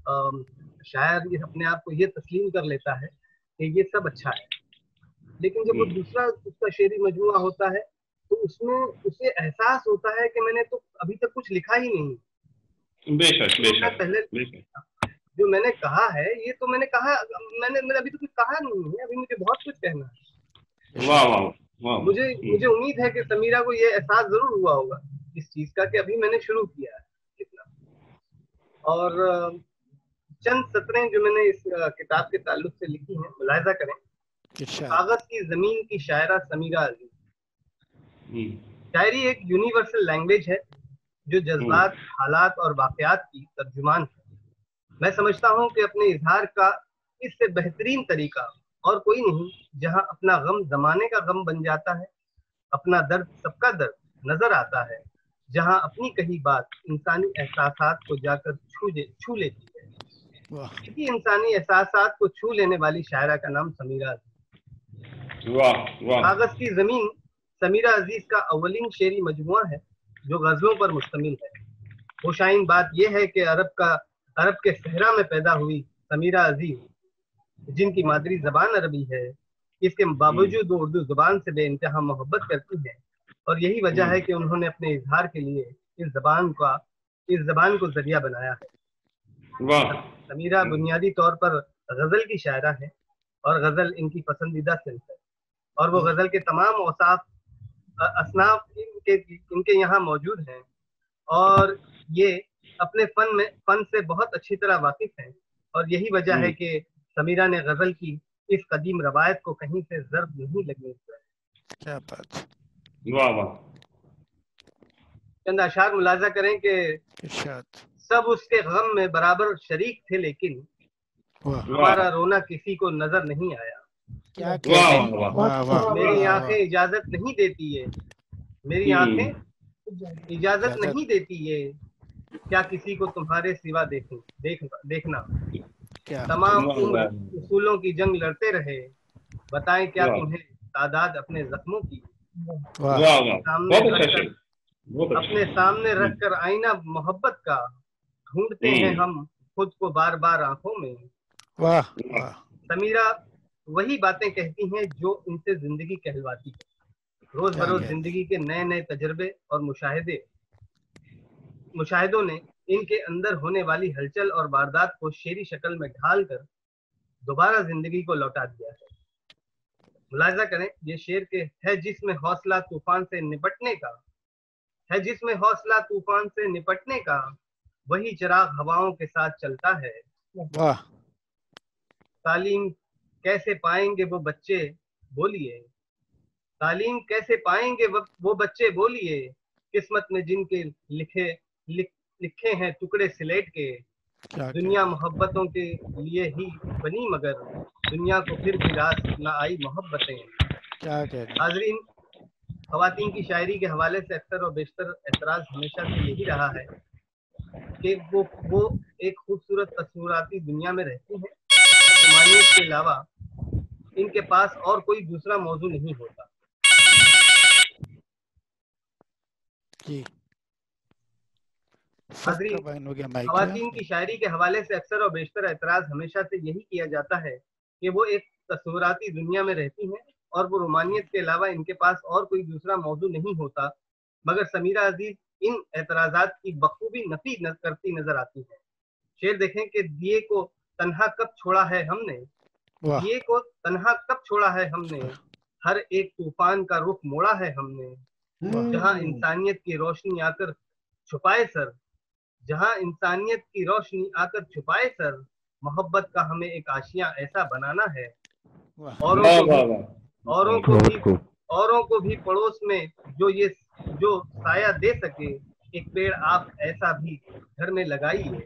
شاعر اپنے آپ کو یہ تسلیم کر لیتا ہے کہ یہ سب اچھا ہے، لیکن جب وہ دوسرا اس کا شعری مجموعہ ہوتا ہے تو اس میں اسے احساس ہوتا ہے کہ میں نے تو ابھی تک کچھ لکھا ہی نہیں۔ بے شک بے شک پہلے جو میں نے کہا ہے یہ تو میں نے کہا، میں نے میں نے ابھی تو کچھ کہا نہیں ہے، ابھی مجھے بہت کچھ کہنا ہے۔ واہ واہ، مجھے مجھے امید ہے کہ سمیرہ کو یہ احساس ضرور ہوا ہوگا اس چیز کا کہ ابھی میں نے شروع کیا ہے کتنا۔ اور چند سطریں جو میں نے اس کتاب کے تعلق سے لکھی ہیں ملاحظہ کریں۔ کاغذ کی زمین کی شاعرہ سمیرہ عزیز، شاعری ایک یونیورسل لینگویج ہے جو جذبات، حالات اور واقعات کی ترجمان ہے۔ میں سمجھتا ہوں کہ اپنے اظہار کا اس سے بہترین طریقہ اور کوئی نہیں جہاں اپنا غم زمانے کا غم بن جاتا ہے، اپنا درد سب کا درد نظر آتا ہے، جہاں اپنی کہی بات انسانی احساسات کو جا کر چھو چھو لیتی ہے۔ इसी इंसानी एहसासात को छू लेने वाली शायरा का नाम समीरा अजीज। कागज की जमीन समीरा अजीज का अव्वलीन शेरी मजमुआ है जो गजलों पर मुश्तमिल है। खुशाइन बात यह है कि अरब का अरब के सहरा में पैदा हुई समीरा अजीज, जिनकी मादरी जबान अरबी है, इसके बावजूद वो उर्दू जुबान से बेइंतहा मोहब्बत करती है और यही वजह है कि उन्होंने अपने इजहार के लिए इस जबान का इस जबान को जरिया बनाया है। वाह। समीरा बुनियादी तौर पर गजल की शायरा है और गजल इनकी पसंदीदा सिंफ है और वो गजल के तमाम औसाफ असनाफ इनके इनके यहाँ मौजूद हैं और ये अपने फन में फन से बहुत अच्छी तरह वाकिफ हैं और यही वजह है कि समीरा ने गजल की इस कदीम रवायत को कहीं से ज़र्ब नहीं लगने दिया। क्या बात। वाह वाह। चंद अशार मुलाजा करें कि सब उसके गम में बराबर शरीक थे लेकिन हमारा रोना किसी को नजर नहीं आया। क्या क्या मेरी आंखें इजाजत नहीं देती है मेरी आंखें इजाजत नहीं देती है क्या किसी को तुम्हारे सिवा देखें देख देखना। तमाम उसूलों की जंग लड़ते रहे बताएं क्या तुम्हें तादाद अपने जख्मों की। सामने रखकर अपने सामने रखकर आईना मोहब्बत का ढूंढते हैं हम खुद को बार बार आंखों में। वाह। समीरा वही बातें कहती हैं जो इनसे जिंदगी कहलवाती है। रोज बरोज जिंदगी के नए नए तजर्बे और मुशाहिदे मुशाहिदों ने इनके अंदर होने वाली हलचल और वारदात को शेरी शक्ल में ढाल कर दोबारा जिंदगी को लौटा दिया है। मुलाजा करें ये शेर के है जिसमें हौसला तूफान से निपटने का है जिसमें हौसला तूफान से निपटने का वही चिराग हवाओं के साथ चलता है। वाह। तालीम कैसे पाएंगे वो बच्चे बोलिए तालीम कैसे पाएंगे वो बच्चे बोलिए किस्मत में जिनके लिखे लिख, लिखे हैं टुकड़े सिलेट के। दुनिया मोहब्बतों के लिए ही बनी मगर दुनिया को फिर भी रास न आई मोहब्बतें। हाजरीन, ख़वातीन की शायरी के हवाले से अक्सर और बेशतर एतराज़ हमेशा से यही रहा है कि वो वो एक खूबसूरत तस्वीराती दुनिया में रहती हैं। रुमानियत के अलावा इनके पास और कोई दूसरा मौजू नहीं होता। जी। ख़वातीन की शायरी के हवाले से अक्सर और बेशतर एतराज़ हमेशा से यही किया जाता है कि वो एक तस्वीराती दुनिया में रहती हैं और वो रोमानियत के अलावा इनके पास और कोई दूसरा मौजू नहीं होता। मगर समीरा अजीज इन एतराज़ात की बखूबी नफी न करती नजर आती है। शेर देखें कि दिए को तन्हा कब छोड़ा है हमने दिए को तन्हा कब छोड़ा है हमने हर एक तूफान का रुख मोड़ा है हमने। जहां इंसानियत की रोशनी आकर छुपाए सर जहां इंसानियत की रोशनी आकर छुपाए सर मोहब्बत का हमें एक आशियां ऐसा बनाना है। औरों को भी औरों को भी औरों को भी पड़ोस में जो ये जो साया दे सके एक पेड़ आप ऐसा भी घर में लगाइए।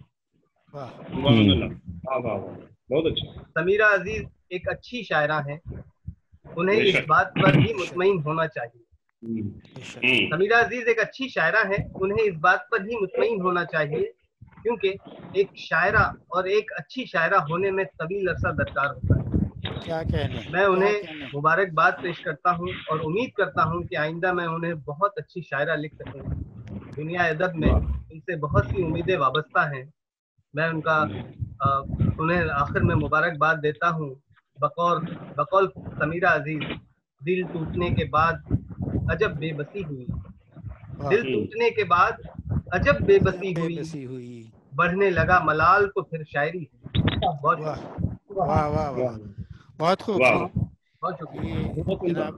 बहुत अच्छा। समीरा अजीज एक अच्छी शायरा हैं, उन्हें इस बात पर भी मुतमईन होना चाहिए। समीरा अजीज एक अच्छी शायरा है, उन्हें इस बात पर ही मुतमईन होना चाहिए क्योंकि एक शायरा और एक अच्छी शायरा होने में तवील अरसा दरकार होता है। क्या कहने मैं उन्हें मुबारकबाद पेश करता हूं और उम्मीद करता हूं कि आइंदा मैं उन्हें बहुत अच्छी शायरा लिख सकूंगा। दुनिया अदब में उनसे बहुत सी उम्मीदें वाबस्ता हैं। मैं उनका आ, उन्हें आखिर में मुबारकबाद देता हूं। बकौल बकौल समीरा अजीज दिल टूटने के बाद अजब बेबसी हुई दिल टूटने के बाद अजब बेबसी हुई बढ़ने लगा मलाल तो फिर शायरी। बहुत वाह वाह वाह बहुत खूब। बहुत शुक्रिया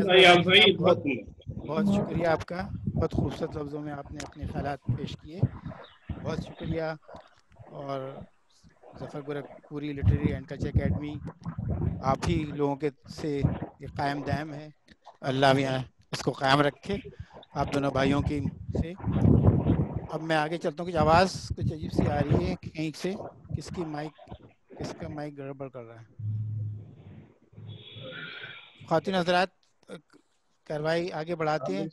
बहुत शुक्रिया आपका। बहुत खूबसूरत लफ्ज़ों में आपने अपने ख्यालात पेश किए, बहुत शुक्रिया। और Zafar Gorakhpuri literary and culture academy आप ही लोगों के से ये कायम दायम है। अल्लाह भी इसको कायम रखे आप दोनों भाइयों की से। अब मैं आगे चलता हूँ। कुछ आवाज़ कुछ अजीब सी आ रही है कहीं से। किसकी माइक किसका माइक गड़बड़ कर रहा है? ख़वातीन हज़रात, कार्रवाई आगे बढ़ाते हैं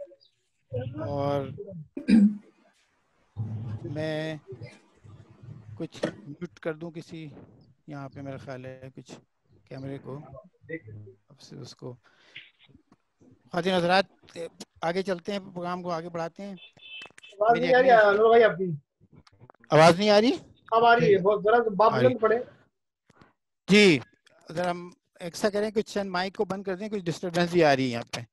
और मैं کچھ میوٹ کر دوں کسی یہاں پہ میرا خیال ہے کچھ کیمرے کو اب سے اس کو. خواتین حضرات آگے چلتے ہیں, پروگرام کو آگے بڑھاتے ہیں. آواز نہیں آ رہی انور بھائی آپ کی؟ آواز نہیں آ رہی؟ اب آ رہی ہے بہت ذرا بات بلند پڑے. جی ذرا ہم ایسا کریں کچھ چند مائک کو بند کر دیں, کچھ ڈسٹربنس بھی آ رہی ہے یہاں پہ.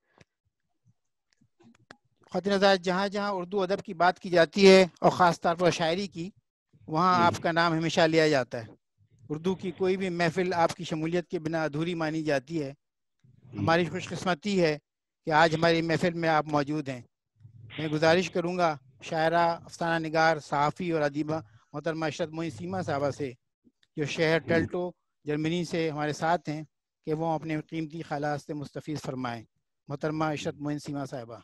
خواتین حضرات جہاں جہاں اردو ادب کی بات کی جاتی ہے اور خاص طور پر شاعری کی, وہاں آپ کا نام ہمیشہ لیا جاتا ہے. اردو کی کوئی بھی محفل آپ کی شمولیت کے بنا ادھوری مانی جاتی ہے. ہماری خوش قسمتی ہے کہ آج ہماری محفل میں آپ موجود ہیں. میں گزارش کروں گا شاعرہ, افسانہ نگار, صحافی اور ادیبہ محترمہ عشرت معین سیما صاحبہ سے, جو شہر ٹلٹو جرمنی سے ہمارے ساتھ ہیں, کہ وہ اپنے قیمتی خیالات سے مستفیض فرمائیں. محترمہ عشرت معین سیما صاحبہ.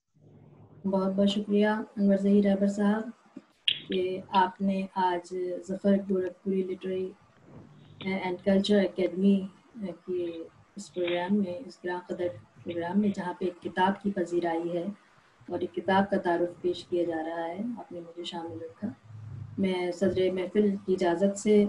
بہت بہت شکریہ انور ظہیر رہبر صاحب کہ آپ نے آج Zafar Gorakhpuri literary and culture academy کی اس پروگرام میں, اس گراں قدر پروگرام میں, جہاں پہ ایک کتاب کی پذیرائی ہے اور ایک کتاب کا تعارف پیش کیا جا رہا ہے, آپ نے مجھے شامل رکھا. میں صدر محفل کی اجازت سے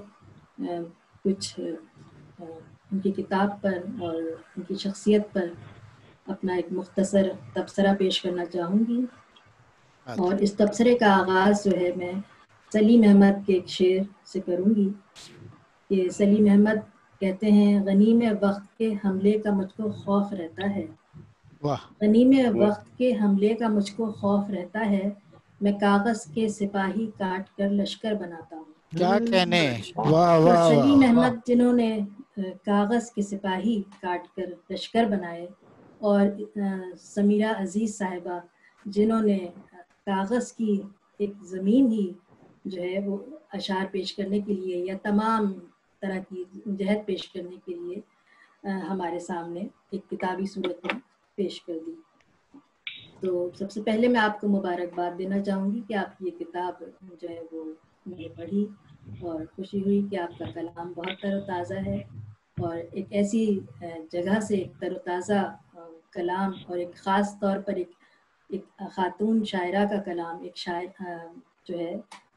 کچھ ان کی کتاب پر اور ان کی شخصیت پر اپنا ایک مختصر تبصرہ پیش کرنا چاہوں گی. اور اس تبصرے کا آغاز جو ہے میں سلیم احمد کے ایک شعر سے کروں گی کہ سلیم احمد کہتے ہیں, غنیم وقت کے حملے کا مجھ کو خوف رہتا ہے, غنیم وقت کے حملے کا مجھ کو خوف رہتا ہے, میں کاغذ کے سپاہی کاٹ کر لشکر بناتا ہوں. کیا کہنے, واہ واہ. سلیم احمد جنہوں نے کاغذ کے سپاہی کاٹ کر لشکر بنائے, اور سمیرہ عزیز صاحبہ جنہوں نے کاغذ کی ایک زمین ہی جو ہے وہ اشعار پیش کرنے کے لیے یا تمام طرح کی جہد پیش کرنے کے لیے ہمارے سامنے ایک کتابی صورت میں پیش کر دی. تو سب سے پہلے میں آپ کو مبارکباد دینا چاہوں گی کہ آپ کی یہ کتاب جو ہے وہ میں نے پڑھی اور خوشی ہوئی کہ آپ کا کلام بہت تر و تازہ ہے, اور ایک ایسی جگہ سے ایک تر و تازہ کلام, اور ایک خاص طور پر ایک ایک خاتون شاعرہ کا کلام, ایک شاعر جو ہے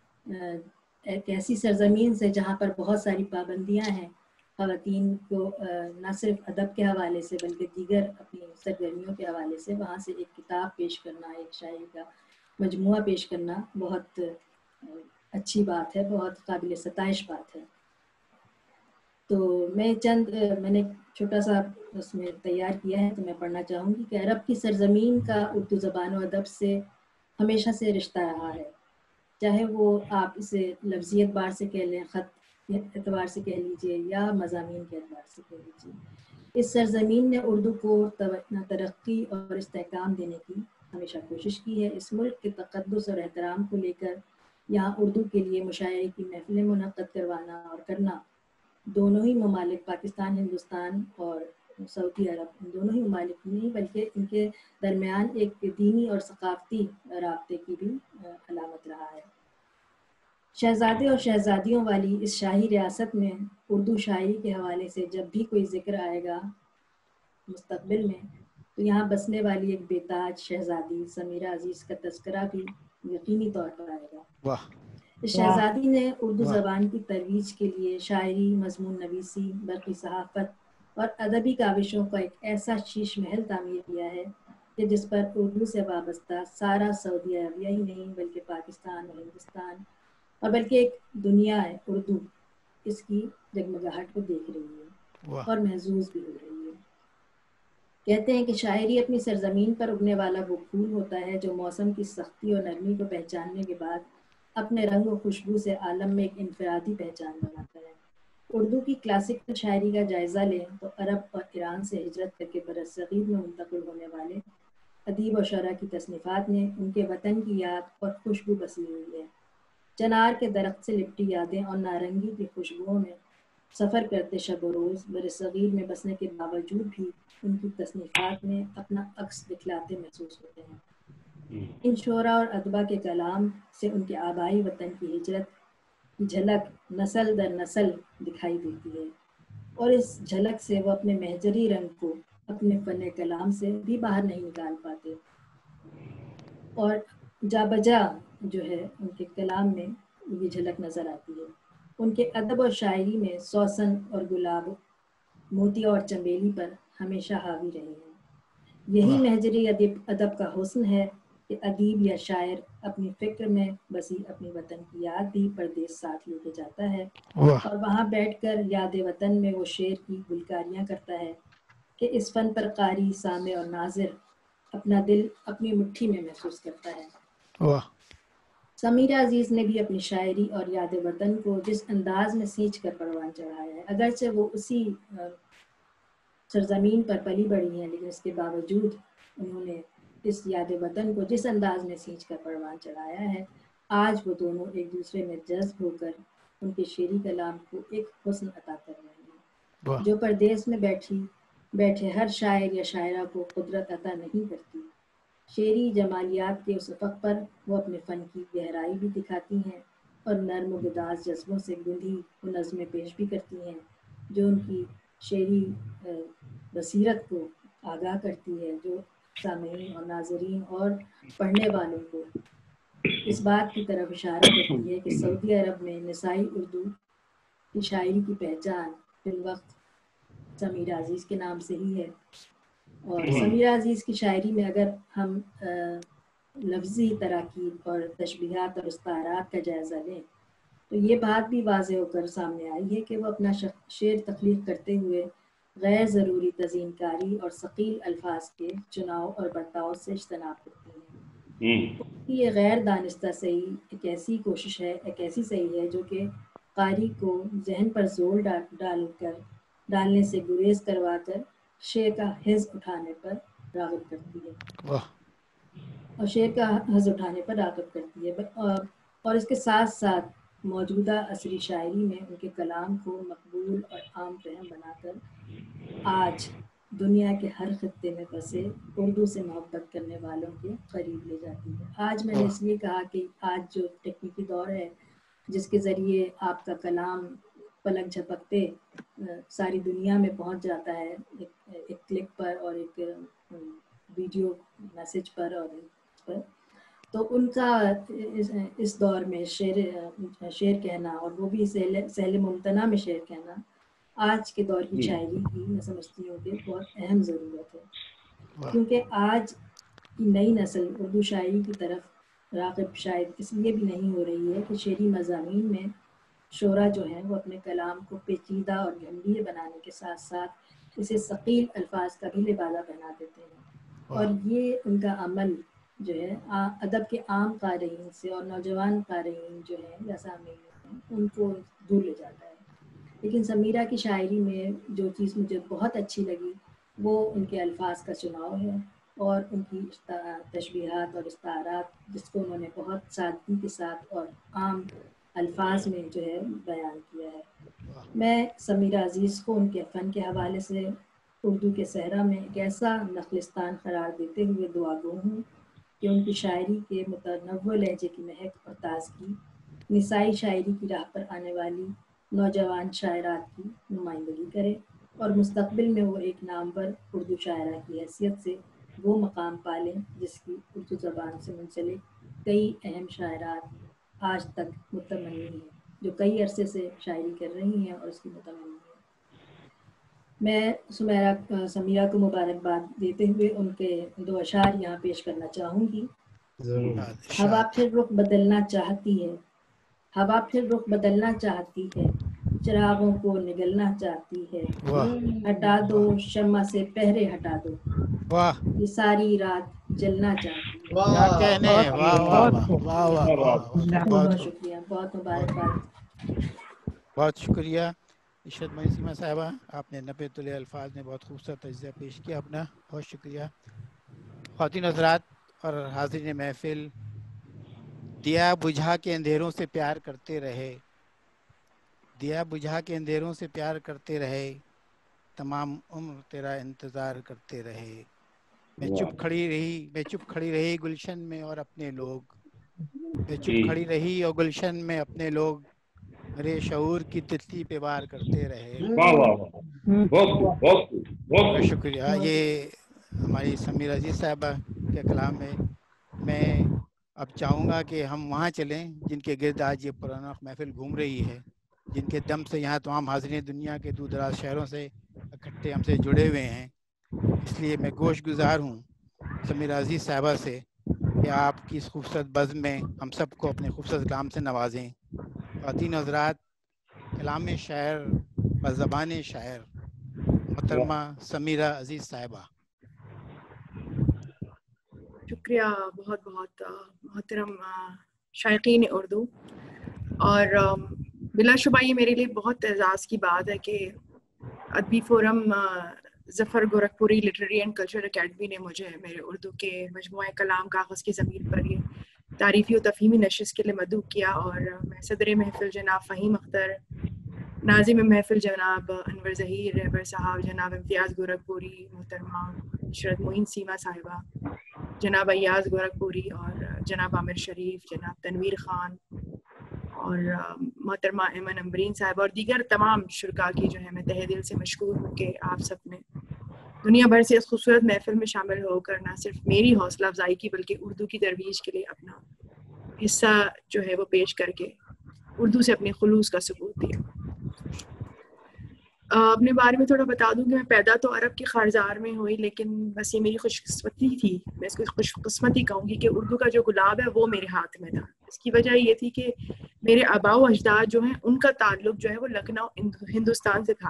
ایک ایسی سرزمین سے جہاں پر بہت ساری پابندیاں ہیں خواتین کو, نہ صرف ادب کے حوالے سے بلکہ دیگر اپنی سرگرمیوں کے حوالے سے, وہاں سے ایک کتاب پیش کرنا, ایک شاعری کا مجموعہ پیش کرنا بہت اچھی بات ہے, بہت قابل ستائش بات ہے. تو میں چند میں نے چھوٹا سا اس میں تیار کیا ہے تو میں پڑھنا چاہوں گی کہ عرب کی سرزمین کا اردو زبان و ادب سے ہمیشہ سے رشتہ رہا ہے, چاہے وہ آپ اسے لفظی اعتبار سے کہہ لیں, خط اعتبار سے کہہ لیجئے, یا مضامین کے اعتبار سے کہہ لیجئے. اس سرزمین نے اردو کو ترقی اور استحکام دینے کی ہمیشہ کوشش کی ہے. اس ملک کے تقدس اور احترام کو لے کر یہاں اردو کے لیے مشاعرے کی محفلیں منعقد کروانا اور کرنا, دونوں ہی ممالک پاکستان, ہندوستان اور سعودی عرب, ان دونوں ہی ممالک نہیں بلکہ ان کے درمیان ایک دینی اور ثقافتی رابطے کی بھی علامت رہا ہے. شہزادے اور شہزادیوں والی اس شاہی ریاست میں اردو شاعری کے حوالے سے جب بھی کوئی ذکر آئے گا مستقبل میں, تو یہاں بسنے والی ایک بے تاج شہزادی سمیرہ عزیز کا تذکرہ بھی یقینی طور پر آئے گا. اس شہزادی نے اردو زبان کی ترویج کے لیے شاعری, مضمون نویسی, برقی صحافت اور ادبی کاوشوں کا ایک ایسا شیش محل تعمیر کیا ہے کہ جس پر اردو سے وابستہ سارا سعودی عربیہ ہی نہیں بلکہ پاکستان اور ہندوستان اور بلکہ ایک دنیا ہے اردو اس کی جگمگاہٹ کو دیکھ رہی ہے اور محظوظ بھی ہو رہی ہے. کہتے ہیں کہ شاعری اپنی سرزمین پر اگنے والا وہ پھول ہوتا ہے جو موسم کی سختی اور نرمی کو پہچاننے کے بعد اپنے رنگ و خوشبو سے عالم میں ایک انفرادی پہچان بناتا ہے. اردو کی کلاسیکل شاعری کا جائزہ لیں تو عرب اور ایران سے ہجرت کر کے برصغیر میں منتقل ہونے والے ادیب و شعراء کی تصنیفات نے ان کے وطن کی یاد اور خوشبو بسی ہوئی ہے. چنار کے درخت سے لپٹی یادیں اور نارنگی کی خوشبوؤں میں سفر کرتے شب و روز برصغیر میں بسنے کے باوجود بھی ان کی تصنیفات میں اپنا عکس دکھلاتے محسوس ہوتے ہیں. ان شعراء اور ادبا کے کلام سے ان کے آبائی وطن کی ہجرت کی جھلک نسل در نسل دکھائی دیتی ہے, اور اس جھلک سے وہ اپنے مہجری رنگ کو اپنے فن کلام سے بھی باہر نہیں نکال پاتے, اور جا بجا جو ہے ان کے کلام میں یہ جھلک نظر آتی ہے۔ ان کے ادب اور شاعری میں سوسن اور گلاب، موتی اور چنبیلی پر ہمیشہ حاوی رہے ہیں۔ یہی محجر ادب ادب کا حسن ہے کہ ادیب یا شاعر اپنی فکر میں بسی اپنی وطن کی یاد بھی پردیس ساتھ لے کے جاتا ہے اور وہاں بیٹھ کر یاد وطن میں وہ شعر کی گلکاریاں کرتا ہے کہ اس فن پر قاری، سامع اور ناظر اپنا دل اپنی مٹھی میں محسوس کرتا ہے۔ سمیرہ عزیز نے بھی اپنی شاعری اور یاد وطن کو جس انداز میں سینچ کر پروان چڑھایا ہے، اگرچہ وہ اسی سرزمین پر پلی بڑھی ہیں، لیکن اس کے باوجود انہوں نے اس یاد وطن کو جس انداز میں سینچ کر پروان چڑھایا ہے، آج وہ دونوں ایک دوسرے میں جذب ہو کر ان کے شعری کلام کو ایک حسن عطا کر رہے ہیں جو پردیس میں بیٹھی بیٹھے ہر شاعر یا شاعرہ کو قدرت عطا نہیں کرتی۔ شعری جمالیات کے اس افق پر وہ اپنے فن کی گہرائی بھی دکھاتی ہیں اور نرم و گداز جذبوں سے گندھی وہ نظمیں پیش بھی کرتی ہیں جو ان کی شعری بصیرت کو آگاہ کرتی ہے، جو سامعین اور ناظرین اور پڑھنے والوں کو اس بات کی طرف اشارہ کرتی ہے کہ سعودی عرب میں نسائی اردو کی شاعری کی پہچان فی الوقت سمیرہ عزیز کے نام سے ہی ہے۔ اور سمیرہ عزیز کی شاعری میں اگر ہم لفظی تراکیب اور تشبیہات اور استعارات کا جائزہ لیں تو یہ بات بھی واضح ہو کر سامنے آئی ہے کہ وہ اپنا شعر تخلیق کرتے ہوئے غیر ضروری تزئین کاری اور ثقیل الفاظ کے چناؤ اور برتاؤ سے اجتناب کرتی ہیں۔ یہ غیر دانستہ صحیح ایک ایسی کوشش ہے ایک ایسی صحیح ہے جو کہ قاری کو ذہن پر زور ڈال کر ڈالنے سے گریز کروا کر شعر کا حظ اٹھانے پر راغب کرتی ہے اور شعر کا حظ اٹھانے پر راغب کرتی ہے اور اس کے ساتھ ساتھ موجودہ عصری شاعری میں ان کے کلام کو مقبول اور عام فہم بنا کر آج دنیا کے ہر خطے میں بسے اردو سے محبت کرنے والوں کے قریب لے جاتی ہے۔ آج میں نے اس لیے کہا کہ آج جو تکنیکی دور ہے جس کے ذریعے آپ کا کلام پلک جھپکتے ساری دنیا میں پہنچ جاتا ہے ایک, ایک کلک پر اور ایک ویڈیو میسج پر اور پر، تو ان کا اس دور میں شعر شعر کہنا اور وہ بھی سہل سہل ممتنع میں شعر کہنا آج کے دور کی شاعری کی میں سمجھتی ہوں کہ بہت اہم ضرورت ہے، کیونکہ آج کی نئی نسل اردو شاعری کی طرف راغب شاید اس لیے بھی نہیں ہو رہی ہے کہ شعری مضامین میں شعراء جو ہیں وہ اپنے کلام کو پیچیدہ اور گھنبیر بنانے کے ساتھ ساتھ اسے ثقیل الفاظ کا بھی لبادہ بنا دیتے ہیں، اور یہ ان کا عمل جو ہے ادب کے عام قارئین سے اور نوجوان قارئین جو ہیں یا سامعین ہیں ان کو دور لے جاتا ہے۔ لیکن سمیرہ کی شاعری میں جو چیز مجھے بہت اچھی لگی وہ ان کے الفاظ کا چناؤ ہے اور ان کی تشبیہات اور استعارات جس کو انہوں نے بہت سادگی کے ساتھ اور عام الفاظ میں جو ہے بیان کیا ہے۔ میں سمیرہ عزیز کو ان کے فن کے حوالے سے اردو کے صحرا میں ایک ایسا نخلستان قرار دیتے ہوئے دعا گو ہوں کہ ان کی شاعری کے متنوع لہجے کی مہک اور تازگی نسائی شاعری کی راہ پر آنے والی نوجوان شاعرات کی نمائندگی کرے اور مستقبل میں وہ ایک نامور اردو شاعرہ کی حیثیت سے وہ مقام پالیں جس کی اردو زبان سے منسلک کئی اہم شاعرات آج تک متمنی ہیں، جو کئی عرصے سے شاعری کر رہی ہیں اور اس کی متمنی ہیں۔ میں سمیرہ سمیرہ کو مبارکباد دیتے ہوئے ان کے دو اشعار یہاں پیش کرنا چاہوں گی۔ ہوا پھر رخ بدلنا چاہتی ہے، ہوا پھر رخ بدلنا چاہتی ہے، چراغوں کو نگلنا چاہتی ہے، ہٹا دو شمع سے پہرے ہٹا دو، یہ ساری رات جلنا چاہتی ہے۔ بہت شکریہ، بہت مبارکباد۔ بہت شکریہ عشرت معین سیمہ صاحبہ، آپ نے نبے تلے الفاظ میں بہت خوبصورت تجزیہ پیش کیا اپنا، بہت شکریہ۔ خواتین حضرات اور حاضرین محفل، دیا بجھا کے اندھیروں سے پیار کرتے رہے، دیا بجھا کے اندھیروں سے پیار کرتے رہے، تمام عمر تیرا انتظار کرتے رہے، میں چپ کھڑی رہی میں چپ کھڑی رہی گلشن میں اور اپنے لوگ، میں چپ کھڑی رہی اور گلشن میں اپنے لوگ میرے شعور کی تتلی پہ وار کرتے رہے۔ بہت شکریہ۔ یہ ہماری سمیرہ عزیز صاحبہ کے کلام ہے۔ میں اب چاہوں گا کہ ہم وہاں چلیں جن کے گرد آج یہ پرانا محفل گھوم رہی ہے، جن کے دم سے یہاں تمام حاضرین دنیا کے دور دراز شہروں سے اکٹھے ہم سے جڑے ہوئے ہیں. اس لیے میں گوش گزار ہوں سمیرہ عزیز صاحبہ سے کہ آپ کی اس خوبصورت بزم میں ہم سب کو اپنے خوبصورت کلام سے نوازیں. خواتین حضرات، کلام شاعر و زبان شاعر محترمہ سمیرہ عزیز صاحبہ. شکریہ بہت بہت محترم شائقین اردو. اور بلا شبہ یہ میرے لیے بہت اعزاز کی بات ہے کہ ادبی forum Zafar Gorakhpuri literary and culture academy نے مجھے میرے اردو کے مجموعہ کلام کاغذ کی زمین پر یہ تعریفی و تفہیمی نشست کے لیے مدعو کیا. اور میں صدر محفل جناب فہیم اختر، ناظم محفل جناب انور ظہیر رہبر صاحب، جناب امتیاز گورکھپوری، محترمہ عشرت معین سیما صاحبہ، جناب ایاز گورکھپوری اور جناب عامر شریف، جناب تنویر خان اور محترمہ ایمن امبرین صاحب اور دیگر تمام شرکاء کی جو ہے میں تہہ دل سے مشکور ہوں کہ آپ سب نے دنیا بھر سے اس خوبصورت محفل میں شامل ہو کر نہ صرف میری حوصلہ افزائی کی بلکہ اردو کی ترویج کے لیے اپنا حصہ جو ہے وہ پیش کر کے اردو سے اپنے خلوص کا ثبوت دیا. اپنے بارے میں تھوڑا بتا دوں کہ میں پیدا تو عرب کی خارزار میں ہوئی، لیکن بس یہ میری خوش قسمتی تھی، میں اس کو خوش قسمتی کہوں گی کہ اردو کا جو گلاب ہے وہ میرے ہاتھ میں تھا. اس کی وجہ یہ تھی کہ میرے آباء و اجداد جو ہیں ان کا تعلق جو ہے وہ لکھنؤ ہندوستان سے تھا،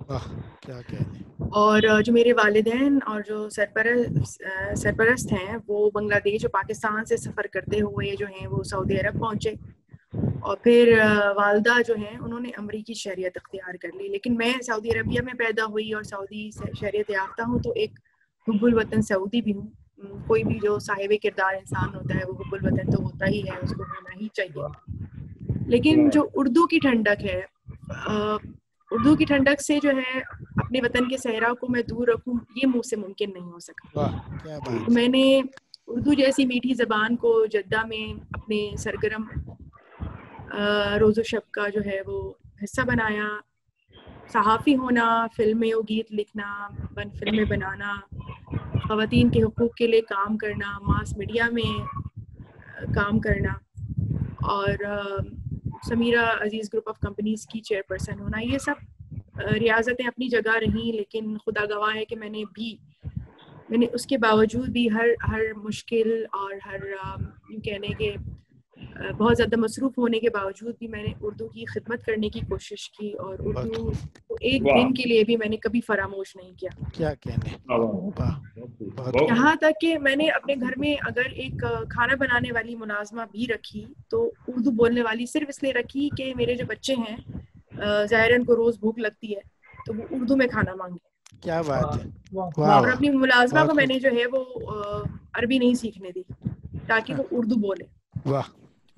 اور جو میرے والدین اور جو سرپرست سرپرست ہیں وہ بنگلہ دیش اور پاکستان سے سفر کرتے ہوئے جو ہیں وہ سعودی عرب پہنچے، اور پھر والدہ جو ہیں انہوں نے امریکی شہریت اختیار کر لی. لیکن میں سعودی عربیہ میں پیدا ہوئی اور سعودی شہریت یافتہ ہوں، تو ایک حب الوطن سعودی بھی ہوں. کوئی بھی جو صاحب کردار انسان ہوتا ہے وہ حب الوطن تو ہوتا ہی ہے، اس کو ہونا ہی چاہیے. لیکن جو اردو کی ٹھنڈک ہے، اردو کی ٹھنڈک سے جو ہے اپنے وطن کے صحرا کو میں دور رکھوں، یہ مجھ سے ممکن نہیں ہو سکا. میں نے اردو جیسی میٹھی زبان کو جدہ میں اپنے سرگرم روز و شب کا جو ہے وہ حصہ بنایا. صحافی ہونا، فلمیں و گیت لکھنا، بن فلمیں بنانا، خواتین کے حقوق کے لیے کام کرنا، ماس میڈیا میں کام کرنا، اور Sameera Aziz group of companies کی چیئر پرسن ہونا، یہ سب ریاضتیں اپنی جگہ رہیں. لیکن خدا گواہ ہے کہ میں نے بھی میں نے اس کے باوجود بھی ہر ہر مشکل اور ہر یوں کہنے کے بہت زیادہ مصروف ہونے کے باوجود بھی میں نے اردو کی خدمت کرنے کی کوشش کی، اور اردو کو ایک دن کے لیے بھی میں نے کبھی فراموش نہیں کیا. کیا کہنے، یہاں تک کہ میں نے اپنے گھر میں اگر ایک کھانا بنانے والی ملازمہ بھی رکھی تو اردو بولنے والی صرف اس لیے رکھی کہ میرے جو بچے ہیں ظاہراً کو روز بھوک لگتی ہے تو وہ اردو میں کھانا مانگے. کیا بات ہے. اور اپنی ملازمہ کو میں نے جو ہے وہ عربی نہیں سیکھنے دی تاکہ وہ اردو بولے. واہ.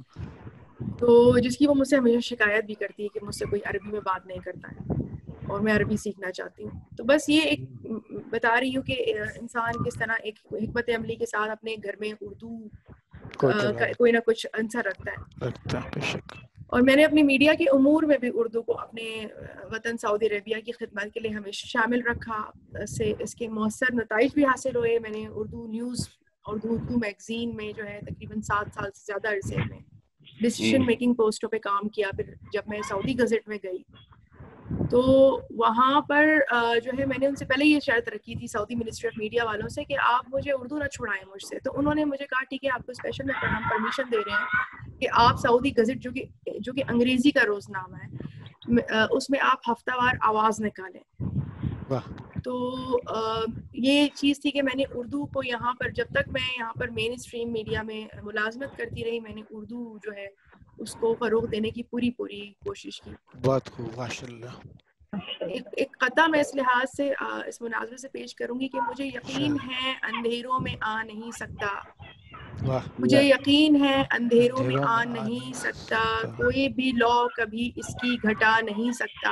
تو جس کی وہ مجھ سے ہمیشہ شکایت بھی کرتی ہے کہ مجھ سے کوئی عربی میں بات نہیں کرتا ہے اور میں عربی سیکھنا چاہتی ہوں. تو بس یہ ایک بتا رہی ہوں کہ انسان کس طرح ایک حکمت عملی کے ساتھ اپنے گھر میں اردو کوئی نہ کچھ عنصر رکھتا ہے. اور میں نے اپنی میڈیا کے امور میں بھی اردو کو اپنے وطن سعودی عربیہ کی خدمت کے لیے ہمیشہ شامل رکھا. سے اس کے مؤثر نتائج بھی حاصل ہوئے. میں نے اردو نیوز اور اردو میگزین میں جو ہے تقریباً سات سال سے زیادہ عرصے میں ڈیسیشن میکنگ پوسٹوں پہ کام کیا. پھر جب میں سعودی گزٹ میں گئی تو وہاں پر جو ہے میں نے ان سے پہلے یہ شرط رکھی تھی سعودی منسٹری آف میڈیا والوں سے کہ آپ مجھے اردو نہ چھڑائیں مجھ سے. تو انہوں نے مجھے کہا ٹھیک ہے آپ کو اسپیشل میں ہم پرمیشن دے رہے ہیں کہ آپ سعودی گزٹ جو کہ جو کہ انگریزی کا روزنامہ ہے اس میں آپ ہفتہ وار آواز نکالیں. تو یہ چیز تھی کہ میں نے اردو کو یہاں پر جب تک میں یہاں پر مین اسٹریم میڈیا میں ملازمت کرتی رہی میں نے اردو جو ہے اس کو فروغ دینے کی پوری پوری کوشش کی. بہت خوب، ماشاءاللہ. ایک ایک قطعہ میں اس لحاظ سے اس مناظرے سے پیش کروں گی کہ مجھے یقین ہے اندھیروں میں آ نہیں سکتا، مجھے یقین ہے اندھیروں میں آ نہیں سکتا، کوئی بھی لو کبھی اس کی گھٹا نہیں سکتا.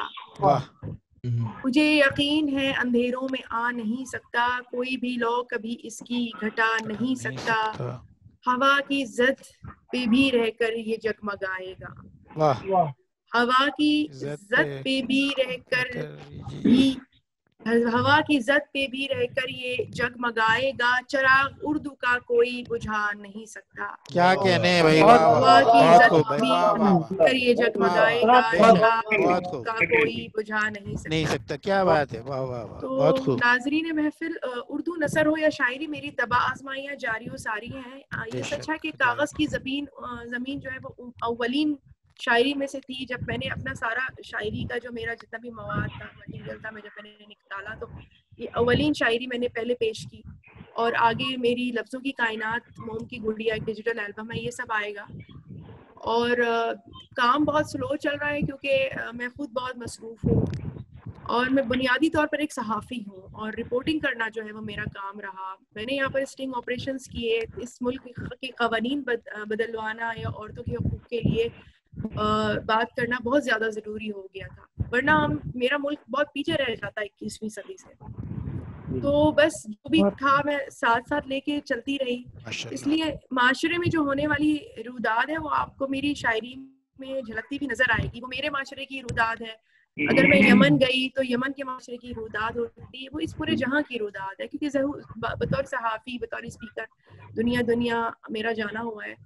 مجھے یقین ہے اندھیروں میں آ نہیں سکتا، کوئی بھی لو کبھی اس کی گھٹا نہیں سکتا. ہوا کی زد پہ بھی رہ کر یہ جگمگائے گا، ہوا کی زد پہ بھی رہ کر بھی ہوا کی زد پہ بھی رہ کر یہ جگمگائے گا، چراغ اردو کا کوئی بجھا نہیں سکتا. کیا کہنے ہیں بھائی، ہوا کی بہت زد خوب بھائی، بھی واہ واہ واہ، کر یہ جگمگائے گا، چراغ بہت اردو خوب، کا کوئی بجھا نہیں سکتا. نہیں سکتا، کیا بات ہے، واہ واہ واہ، تو بہت خوب. ناظرین محفل، اردو نثر ہو یا شاعری، میری طبع آزمائیاں جاری و ساری ہیں. یہ سچ ہے کہ کاغذ کی زمین زمین جو ہے وہ اولین شاعری میں سے تھی. جب میں نے اپنا سارا شاعری کا جو میرا جتنا بھی مواد تھا، مٹیریل تھا، میں جب میں نے نکالا تو یہ اولین شاعری میں نے پہلے پیش کی. اور آگے میری لفظوں کی کائنات، موم کی گڑیا، ایک ڈیجیٹل البم ہے، یہ سب آئے گا. اور کام بہت سلو چل رہا ہے کیونکہ میں خود بہت مصروف ہوں، اور میں بنیادی طور پر ایک صحافی ہوں، اور رپورٹنگ کرنا جو ہے وہ میرا کام رہا. میں نے یہاں پر اسٹنگ آپریشنز کیے، اس ملک کے قوانین بدلوانا یا عورتوں کے حقوق کے لیے بات کرنا بہت زیادہ ضروری ہو گیا تھا، ورنہ ہم میرا ملک بہت پیچھے رہ جاتا ہے اکیسویں صدی سے. تو بس جو بھی تھا میں ساتھ ساتھ لے کے چلتی رہی. اس لیے معاشرے میں جو ہونے والی روداد ہے وہ آپ کو میری شاعری میں جھلکتی بھی نظر آئے گی. وہ میرے معاشرے کی روداد ہے. اگر میں یمن گئی تو یمن کے معاشرے کی روداد ہوتی ہے، وہ اس پورے جہاں کی روداد ہے، کیونکہ بطور صحافی، بطور اسپیکر دنیا دنیا میرا جانا ہوا ہے.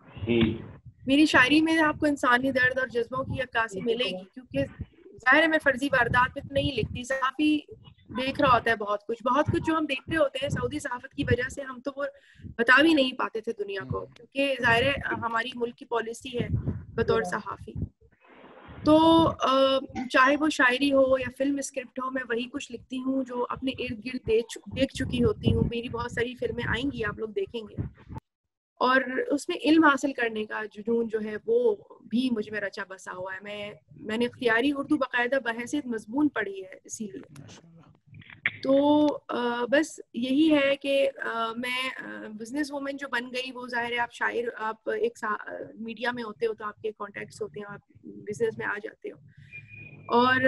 میری شاعری میں آپ کو انسانی درد اور جذبوں کی عکاسی ملے گی، کیونکہ ظاہر ہے میں فرضی واردات پہ نہیں لکھتی. صحافی دیکھ رہا ہوتا ہے بہت کچھ بہت کچھ جو ہم دیکھ رہے ہوتے ہیں سعودی صحافت کی وجہ سے ہم تو وہ بتا بھی نہیں پاتے تھے دنیا کو، کیونکہ ظاہر ہے ہماری ملک کی پالیسی ہے بطور صحافی. تو چاہے وہ شاعری ہو یا فلم اسکرپٹ ہو، میں وہی کچھ لکھتی ہوں جو اپنے ارد گرد دیکھ چکی ہوتی ہوں. میری بہت ساری فلمیں آئیں گی، آپ لوگ دیکھیں گے، اور اس میں علم حاصل کرنے کا جنون جو ہے وہ بھی مجھ میں رچا بسا ہوا ہے. میں میں نے اختیاری اردو باقاعدہ بحیثیت مضمون پڑھی ہے اسی لیے. تو بس یہی ہے کہ میں بزنس وومن جو بن گئی، وہ ظاہر ہے آپ شاعر، آپ ایک میڈیا میں ہوتے ہو تو آپ کے کانٹیکٹس ہوتے ہیں، آپ بزنس میں آ جاتے ہو. اور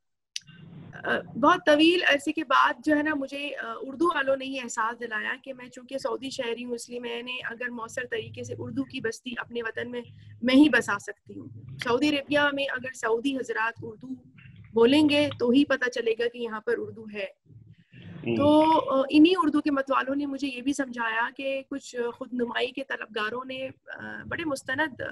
بہت طویل عرصے کے بعد جو ہے نا مجھے اردو والوں نے یہ احساس دلایا کہ میں چونکہ سعودی شہری ہوں، اس لیے میں نے اگر مؤثر طریقے سے اردو کی بستی اپنے وطن میں میں ہی بسا سکتی ہوں. سعودی عربیہ میں اگر سعودی حضرات اردو بولیں گے تو ہی پتہ چلے گا کہ یہاں پر اردو ہے. تو انہی اردو کے متوالوں نے مجھے یہ بھی سمجھایا کہ کچھ خود نمائی کے طلبگاروں نے بڑے مستند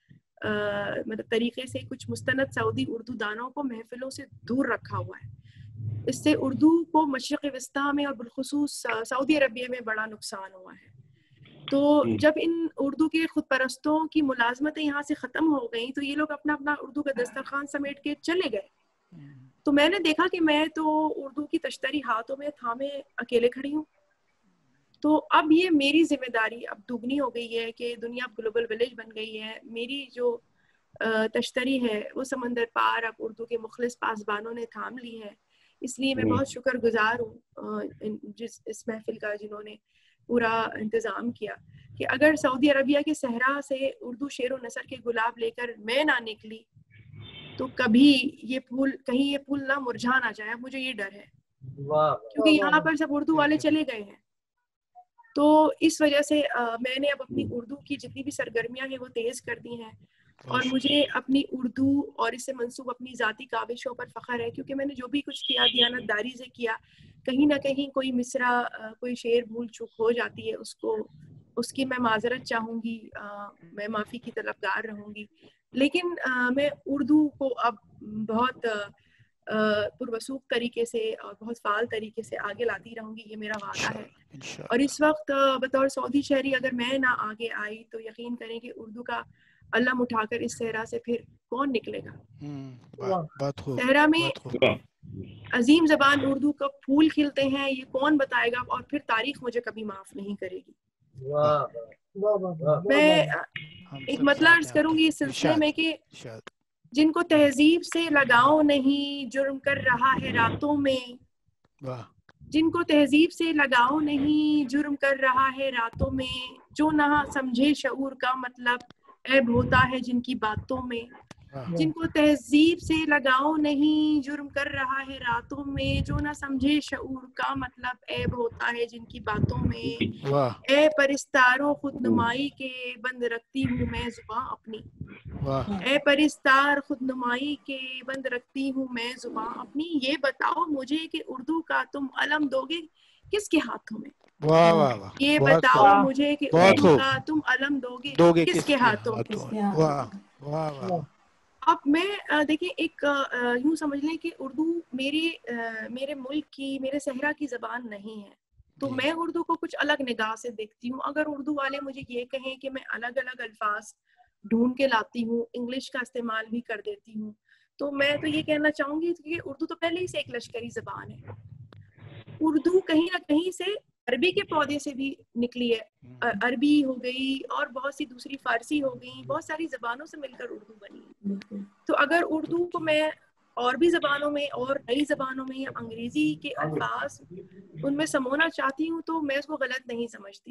مطلب طریقے سے کچھ مستند سعودی اردو دانوں کو محفلوں سے دور رکھا ہوا ہے. اس سے اردو کو مشرق وسطیٰ میں اور بالخصوص سعودی عربیہ میں بڑا نقصان ہوا ہے. تو جب ان اردو کے خود پرستوں کی ملازمتیں یہاں سے ختم ہو گئیں تو یہ لوگ اپنا اپنا اردو کا دسترخوان سمیٹ کے چلے گئے. تو میں نے دیکھا کہ میں تو اردو کی تشتری ہاتھوں میں تھامے اکیلے کھڑی ہوں. تو اب یہ میری ذمہ داری اب دگنی ہو گئی ہے کہ دنیا اب گلوبل ولیج بن گئی ہے. میری جو تشتری ہے وہ سمندر پار اب اردو کے مخلص پاسبانوں نے تھام لی ہے. اس لیے میں بہت شکر گزار ہوں جس اس محفل کا جنہوں نے پورا انتظام کیا کہ اگر سعودی عربیہ کے صحرا سے اردو شعر و نثر کے گلاب لے کر میں نہ نکلی تو کبھی یہ پھول کہیں یہ پھول نہ مرجھا نہ جائے. مجھے یہ ڈر ہے کیونکہ یہاں پر سب اردو والے چلے گئے ہیں. تو اس وجہ سے میں نے اب اپنی اردو کی جتنی بھی سرگرمیاں ہیں وہ تیز کر دی ہیں، اور مجھے اپنی اردو اور اس سے منسوب اپنی ذاتی کاوشوں پر فخر ہے کیونکہ میں نے جو بھی کچھ کیا دیانت داری سے کیا. کہیں نہ کہیں کوئی مصرع کوئی شعر بھول چوک ہو جاتی ہے، اس کو اس کی میں معذرت چاہوں گی، میں معافی کی طلبگار رہوں گی. لیکن میں اردو کو اب بہت پروسوخ طریقے سے اور بہت فعال طریقے سے آگے لاتی رہوں گی، یہ میرا وعدہ ہے. اور اس وقت بطور سعودی شہری اگر میں نہ آگے آئی تو یقین کریں کہ اردو کا علم اٹھا کر اس صحرا سے پھر کون نکلے گا. صحرا میں عظیم زبان اردو کا پھول کھلتے ہیں، یہ کون بتائے گا، اور پھر تاریخ مجھے کبھی معاف نہیں کرے گی. میں ایک مطلب عرض کروں گی اس سلسلے میں کہ جن کو تہذیب سے لگاؤ نہیں جرم کر رہا ہے راتوں میں، جن کو تہذیب سے لگاؤ نہیں جرم کر رہا ہے راتوں میں، جو نہ سمجھے شعور کا مطلب عیب ہوتا ہے جن کی باتوں میں. جن کو تہذیب سے لگاؤ نہیں جرم کر رہا ہے راتوں میں، جو نہ سمجھے شعور کا مطلب عیب ہوتا ہے جن کی باتوں میں. اے پرستاروں خود نمائی کے بند رکھتی ہوں میں زباں اپنی. اے پرستار خود نمائی کے بند رکھتی ہوں میں زباں اپنی، یہ بتاؤ مجھے کہ اردو کا تم علم دو گے کس کے ہاتھوں میں؟ واہ واہ واہ، یہ بتاؤ مجھے کہ اردو کا تم علم دو گے کس کے ہاتھوں؟ واہ واہ واہ۔ اب میں دیکھیں ایک یوں سمجھ لیں کہ اردو میری میرے ملک کی، میرے صحرا کی زبان نہیں ہے، تو میں اردو کو کچھ الگ نگاہ سے دیکھتی ہوں۔ اگر اردو والے مجھے یہ کہیں کہ میں الگ الگ الفاظ ڈھونڈ کے لاتی ہوں، انگلش کا استعمال بھی کر دیتی ہوں، تو میں تو یہ کہنا چاہوں گی کہ اردو تو پہلے ہی سے ایک لشکری زبان ہے۔ اردو کہیں نہ کہیں سے عربی کے پودے سے بھی نکلی ہے، عربی ہو گئی اور بہت سی دوسری فارسی ہو گئی، بہت ساری زبانوں سے مل کر اردو بنی۔ تو اگر اردو کو میں اور بھی زبانوں میں اور نئی زبانوں میں یا انگریزی کے الفاظ ان میں سمونا چاہتی ہوں تو میں اس کو غلط نہیں سمجھتی۔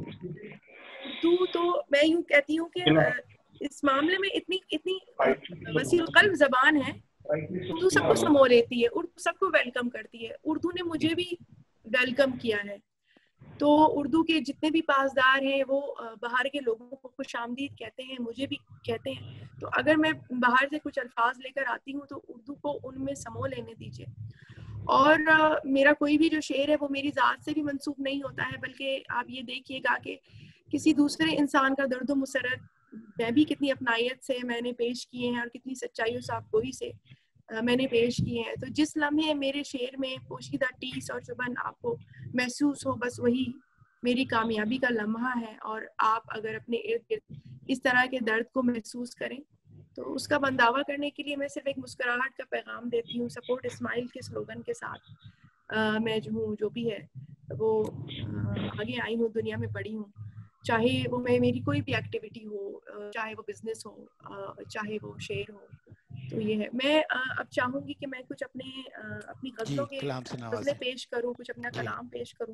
اردو تو میں یوں کہتی ہوں کہ اس معاملے میں اتنی اتنی وسیع القلب زبان ہے، اردو سب کو سمو لیتی ہے، اردو سب کو ویلکم کرتی ہے۔ اردو نے مجھے بھی ویلکم کیا ہے، تو اردو کے جتنے بھی پاسدار ہیں وہ باہر کے لوگوں کو خوش آمدید کہتے ہیں، مجھے بھی کہتے ہیں۔ تو اگر میں باہر سے کچھ الفاظ لے کر آتی ہوں تو اردو کو ان میں سمو لینے دیجیے۔ اور میرا کوئی بھی جو شعر ہے وہ میری ذات سے بھی منسوب نہیں ہوتا ہے، بلکہ آپ یہ دیکھیے گا کہ کسی دوسرے انسان کا درد و مسرت میں بھی کتنی اپنائیت سے میں نے پیش کیے ہیں اور کتنی سچائی و صاف گوئی سے میں نے پیش کیے ہیں۔ تو جس لمحے میرے شعر میں پوشیدہ ٹیس اور چبھن آپ کو محسوس ہو، بس وہی میری کامیابی کا لمحہ ہے۔ اور آپ اگر اپنے ارد گرد اس طرح کے درد کو محسوس کریں تو اس کا بنداوا کرنے کے لیے میں صرف ایک مسکراہٹ کا پیغام دیتی ہوں۔ سپورٹ اسمائل کے سلوگن کے ساتھ میں جو ہوں، جو بھی ہے وہ آگے آئی ہوں، دنیا میں پڑھی ہوں، چاہے وہ میں میری کوئی بھی ایکٹیویٹی ہو، چاہے وہ بزنس ہو، چاہے وہ شعر ہو۔ تو یہ ہے، میں اب چاہوں گی کہ میں کچھ اپنے اپنی غزلوں کے غزلیں پیش کروں، کچھ اپنا کلام پیش کروں۔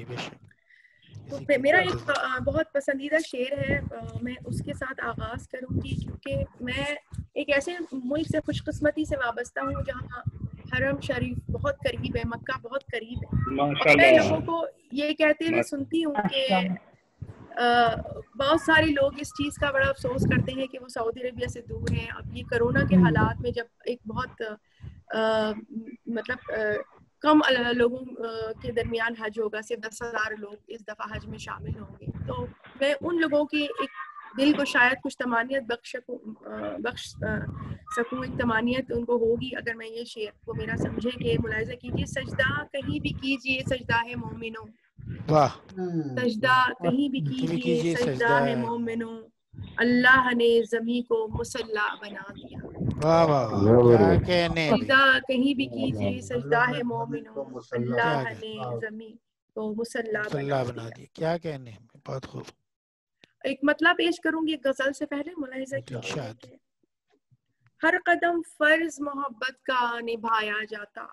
تو میرا ایک بہت پسندیدہ شعر ہے، میں اس کے ساتھ آغاز کروں گی، کیونکہ میں ایک ایسے ملک سے خوش قسمتی سے وابستہ ہوں جہاں حرم شریف بہت قریب ہے، مکہ بہت قریب ہے، اور میں لوگوں کو یہ کہتے ہوئے سنتی ہوں کہ بہت سارے لوگ اس چیز کا بڑا افسوس کرتے ہیں کہ وہ سعودی عربیہ سے دور ہیں۔ اب یہ کرونا کے حالات میں جب ایک بہت مطلب کم لوگوں کے درمیان حج ہوگا، صرف دس ہزار لوگ اس دفعہ حج میں شامل ہوں گے، تو میں ان لوگوں کی ایک دل کو شاید کچھ تمانیت بخش بخش سکوں، ایک تمانیت ان کو ہوگی اگر میں یہ شعر کو میرا سمجھے کہ ملاحظہ کیجیے۔ سجدہ کہیں بھی کیجیے سجدہ ہے مومنوں، سجدہ کہیں بھی کیجیے سجدہ ہے مومنوں، اللہ نے زمین کو مسلح بنا دیا۔ سجدہ کہیں بھی کیجیے سجدہ ہے مومنوں، اللہ نے زمین کو مسلح بنا دیا۔ کیا کہنے ہیں، بہت خوب۔ ایک مطلب پیش کروں گی ایک غزل سے پہلے، ملاحظہ کیجیے۔ ہر قدم فرض محبت کا نبھایا جاتا،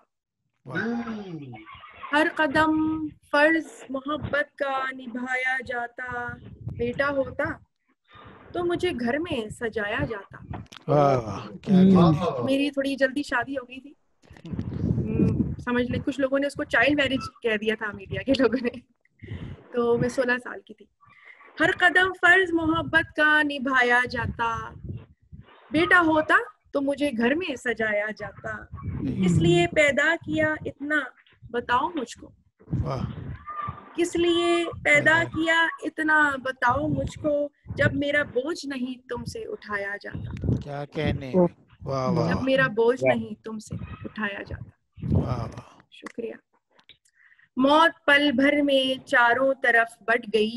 ہر قدم فرض محبت کا نبھایا جاتا، بیٹا ہوتا تو مجھے گھر میں سجایا جاتا۔ میری تھوڑی جلدی شادی ہو گئی تھی، سمجھ لیں کچھ لوگوں نے اس کو چائلڈ میرج کہہ دیا تھا، میڈیا کے لوگوں نے، تو میں سولہ سال کی تھی۔ ہر قدم فرض محبت کا نبھایا جاتا، بیٹا ہوتا تو مجھے گھر میں سجایا جاتا، اس لیے پیدا کیا اتنا بتاؤ مجھ کو، کس لیے پیدا کیا اتنا بتاؤ مجھ کو، جب میرا بوجھ نہیں تم سے اٹھایا جاتا۔ کیا کہنے، جب میرا بوجھ نہیں تم سے اٹھایا جاتا۔ شکریہ۔ موت پل بھر میں چاروں طرف بٹ گئی،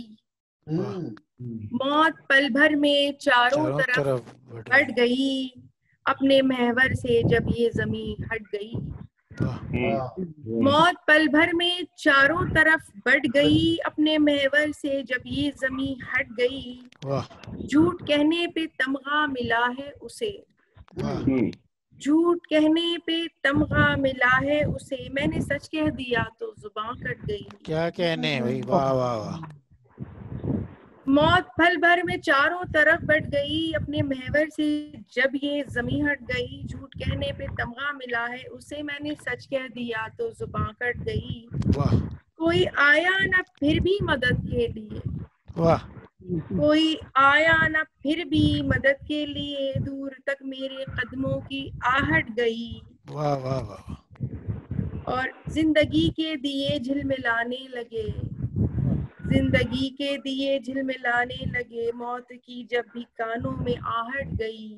موت پل بھر میں چاروں طرف بٹ گئی، اپنے محور سے جب یہ زمین ہٹ گئی، موت پل بھر میں چاروں طرف بٹ گئی، اپنے محور سے جب یہ زمین ہٹ گئی، جھوٹ کہنے پہ تمغہ ملا ہے اسے، جھوٹ کہنے پہ تمغہ ملا ہے اسے، میں نے سچ کہہ دیا تو زباں کٹ گئی۔ کیا کہنے بھائی، واہ واہ واہ۔ موت پھل بھر میں چاروں طرف بٹ گئی، اپنے محور سے جب یہ زمین ہٹ گئی، جھوٹ کہنے پہ تمغہ ملا ہے اسے، میں نے سچ کہہ دیا تو زباں کٹ گئی۔ کوئی آیا نہ پھر بھی مدد کے لیے، کوئی آیا نہ پھر بھی مدد کے لیے، دور تک میرے قدموں کی آہٹ گئی، واہ واہ واہ، اور زندگی کے دیے جھلملانے لگے، زندگی کے دیے جھلملانے لگے، موت کی جب بھی کانوں میں آہٹ گئی،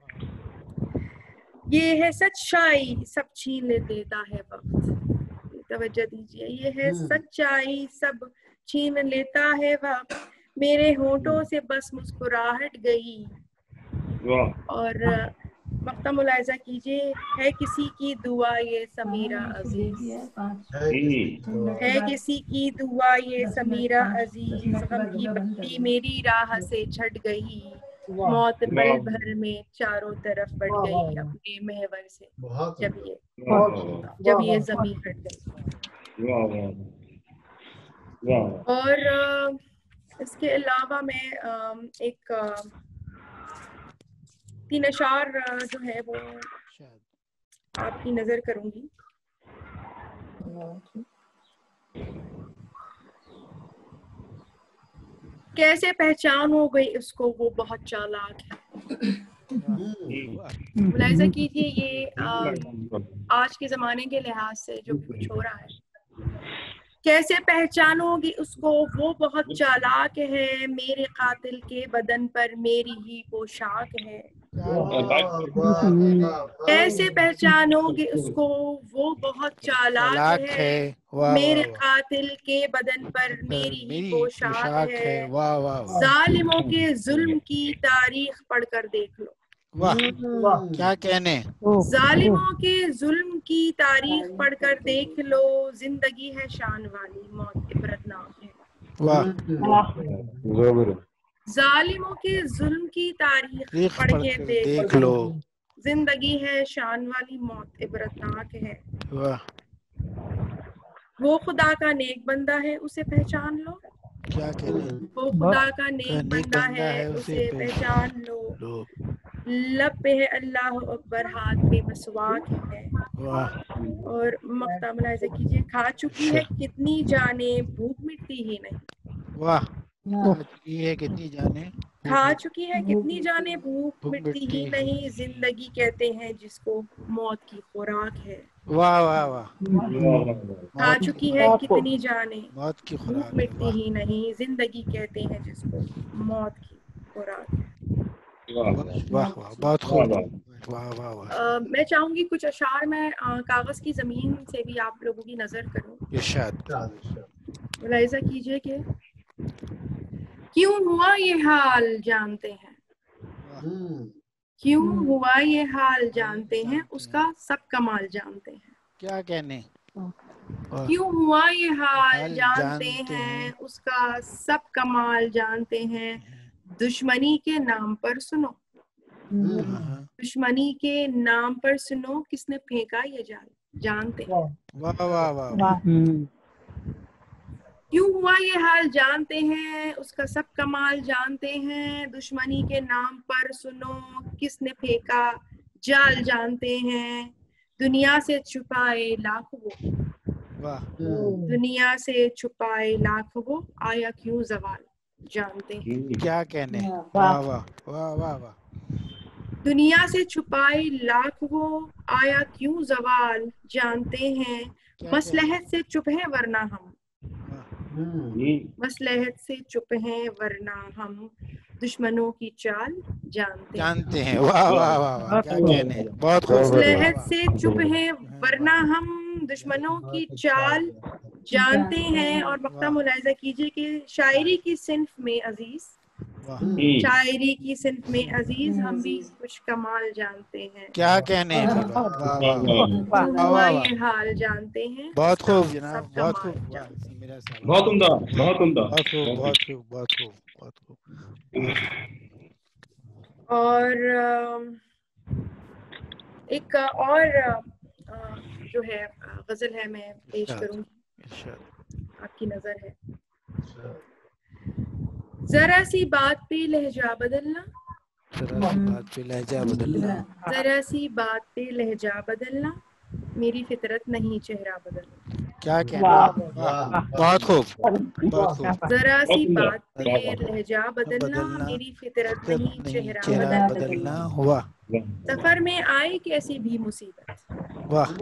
یہ ہے سچائی سب چھین لے دیتا ہے وقت، توجہ دیجیے، یہ ہے سچائی سب چھین لیتا ہے وقت، میرے ہونٹوں سے بس مسکراہٹ گئی، اور مقطع ملاحظہ کیجیے، ہے کسی کی دعا یہ سمیرہ عزیز، ہے کسی کی دعا یہ سمیرہ عزیز، غم کی بتی میری راہ سے چھٹ گئی، موت پل بھر میں چاروں طرف بڑھ گئی اپنے محور سے، جب یہ جب یہ زمین ہٹ گئی۔ اور اس کے علاوہ میں ایک تین اشعار جو ہے وہ آپ کی نظر کروں گی۔ کیسے پہچان ہو گئی اس کو وہ بہت چالاک ہے، ملاحظہ کیجیے یہ آج کے زمانے کے لحاظ سے جو کچھ ہو رہا ہے، کیسے پہچانو گی اس کو وہ بہت چالاک ہے، میرے قاتل کے بدن پر میری ہی پوشاک ہے، کیسے پہچانو گے اس کو وہ بہت چالاک ہے، میرے قاتل کے بدن پر میری ہی پوشاک ہے، ظالموں کے ظلم کی تاریخ پڑھ کر دیکھ لو، واہ کیا کہنے، ظالموں کے ظلم کی تاریخ پڑھ کر دیکھ لو، زندگی ہے شان والی موت عبرتناک ہے، ظالموں کے ظلم کی تاریخ پڑھ کے دیکھ لو، زندگی ہے شان والی موت عبرتناک ہے، وہ خدا کا نیک بندہ ہے اسے پہچان لو، کیا کہنے، وہ خدا کا نیک بندہ ہے اسے پہچان لو، لب پہ ہے اللہ اکبر ہاتھ پہ مسواک ہے، اور مقطع ملاحظہ کیجیے، کھا چکی ہے کتنی جانیں بھوک مٹتی ہی نہیں، واہ یہ ہے کتنی جانیں، کھا چکی ہے کتنی جانیں بھوک مٹتی ہی نہیں، زندگی کہتے ہیں جس کو موت کی خوراک ہے، واہ واہ واہ، کھا چکی ہے کتنی جانیں موت کی بھوک خوراک، مٹتی ہی نہیں، زندگی کہتے ہیں جس کو موت کی خوراک ہے۔ واہ واہ بہت خوب، واہ واہ واہ، میں چاہوں گی کچھ اشعار میں کاغذ کی زمین سے بھی آپ لوگوں کی نظر کروں، ارشاد، ملاحظہ کیجئے کہ کیوں ہوا یہ حال جانتے ہیں، کیوں ہوا یہ حال جانتے ہیں، اس کا سب کمال جانتے ہیں، کیا کہنے، کیوں ہوا یہ حال جانتے ہیں، اس کا سب کمال جانتے ہیں، دشمنی کے نام پر سنو، دشمنی کے نام پر سنو، کس نے پھینکا یہ جال جانتے ہیں، واہ واہ واہ، کیوں ہوا یہ حال جانتے ہیں، اس کا سب کمال جانتے ہیں، دشمنی کے نام پر سنو، کس نے پھینکا جال جانتے ہیں، دنیا سے چھپائے لاکھ وہ، دنیا سے چھپائے لاکھ وہ، آیا کیوں زوال جانتے ہیں، کیا کہنے، واہ واہ واہ واہ واہ، دنیا سے چھپائے لاکھ وہ، آیا کیوں زوال جانتے ہیں، مصلحت سے چپ ہیں ورنہ ہم، مصلحت سے چپ ہیں ورنہ ہم، دشمنوں کی چال جانتے جانتے ہیں، واہ واہ واہ، کیا کہنے، بہت خوب، مصلحت سے چپ ہیں ورنہ ہم، دشمنوں کی چال جانتے ہیں، اور مقطع ملاحظہ کیجئے کہ شاعری کی صنف میں عزیز، شاعری کی صنف میں عزیز ہم بھی کچھ کمال جانتے ہیں، کیا کہنے، ہوا یہ حال جانتے ہیں، بہت خوب جناب، بہت خوب، بہت عمدہ، بہت عمدہ، بہت خوب، بہت خوب، بہت خوب، بہت خوب۔ اور ایک اور جو ہے غزل ہے میں پیش کروں گی، آپ کی نظر ہے، ذرا سی بات پہ لہجہ بدلنا، ذرا سی بات پہ لہجہ بدلنا، ذرا سی بات پہ لہجہ بدلنا، میری فطرت نہیں چہرہ بدلنا، کیا کہنے, بہت خوب بہت خوب. ذرا سی بات پہ لہجہ بدلنا میری فطرت نہیں, چہرہ بدلنا ہوا. سفر میں آئی کیسی بھی مصیبت, واہ.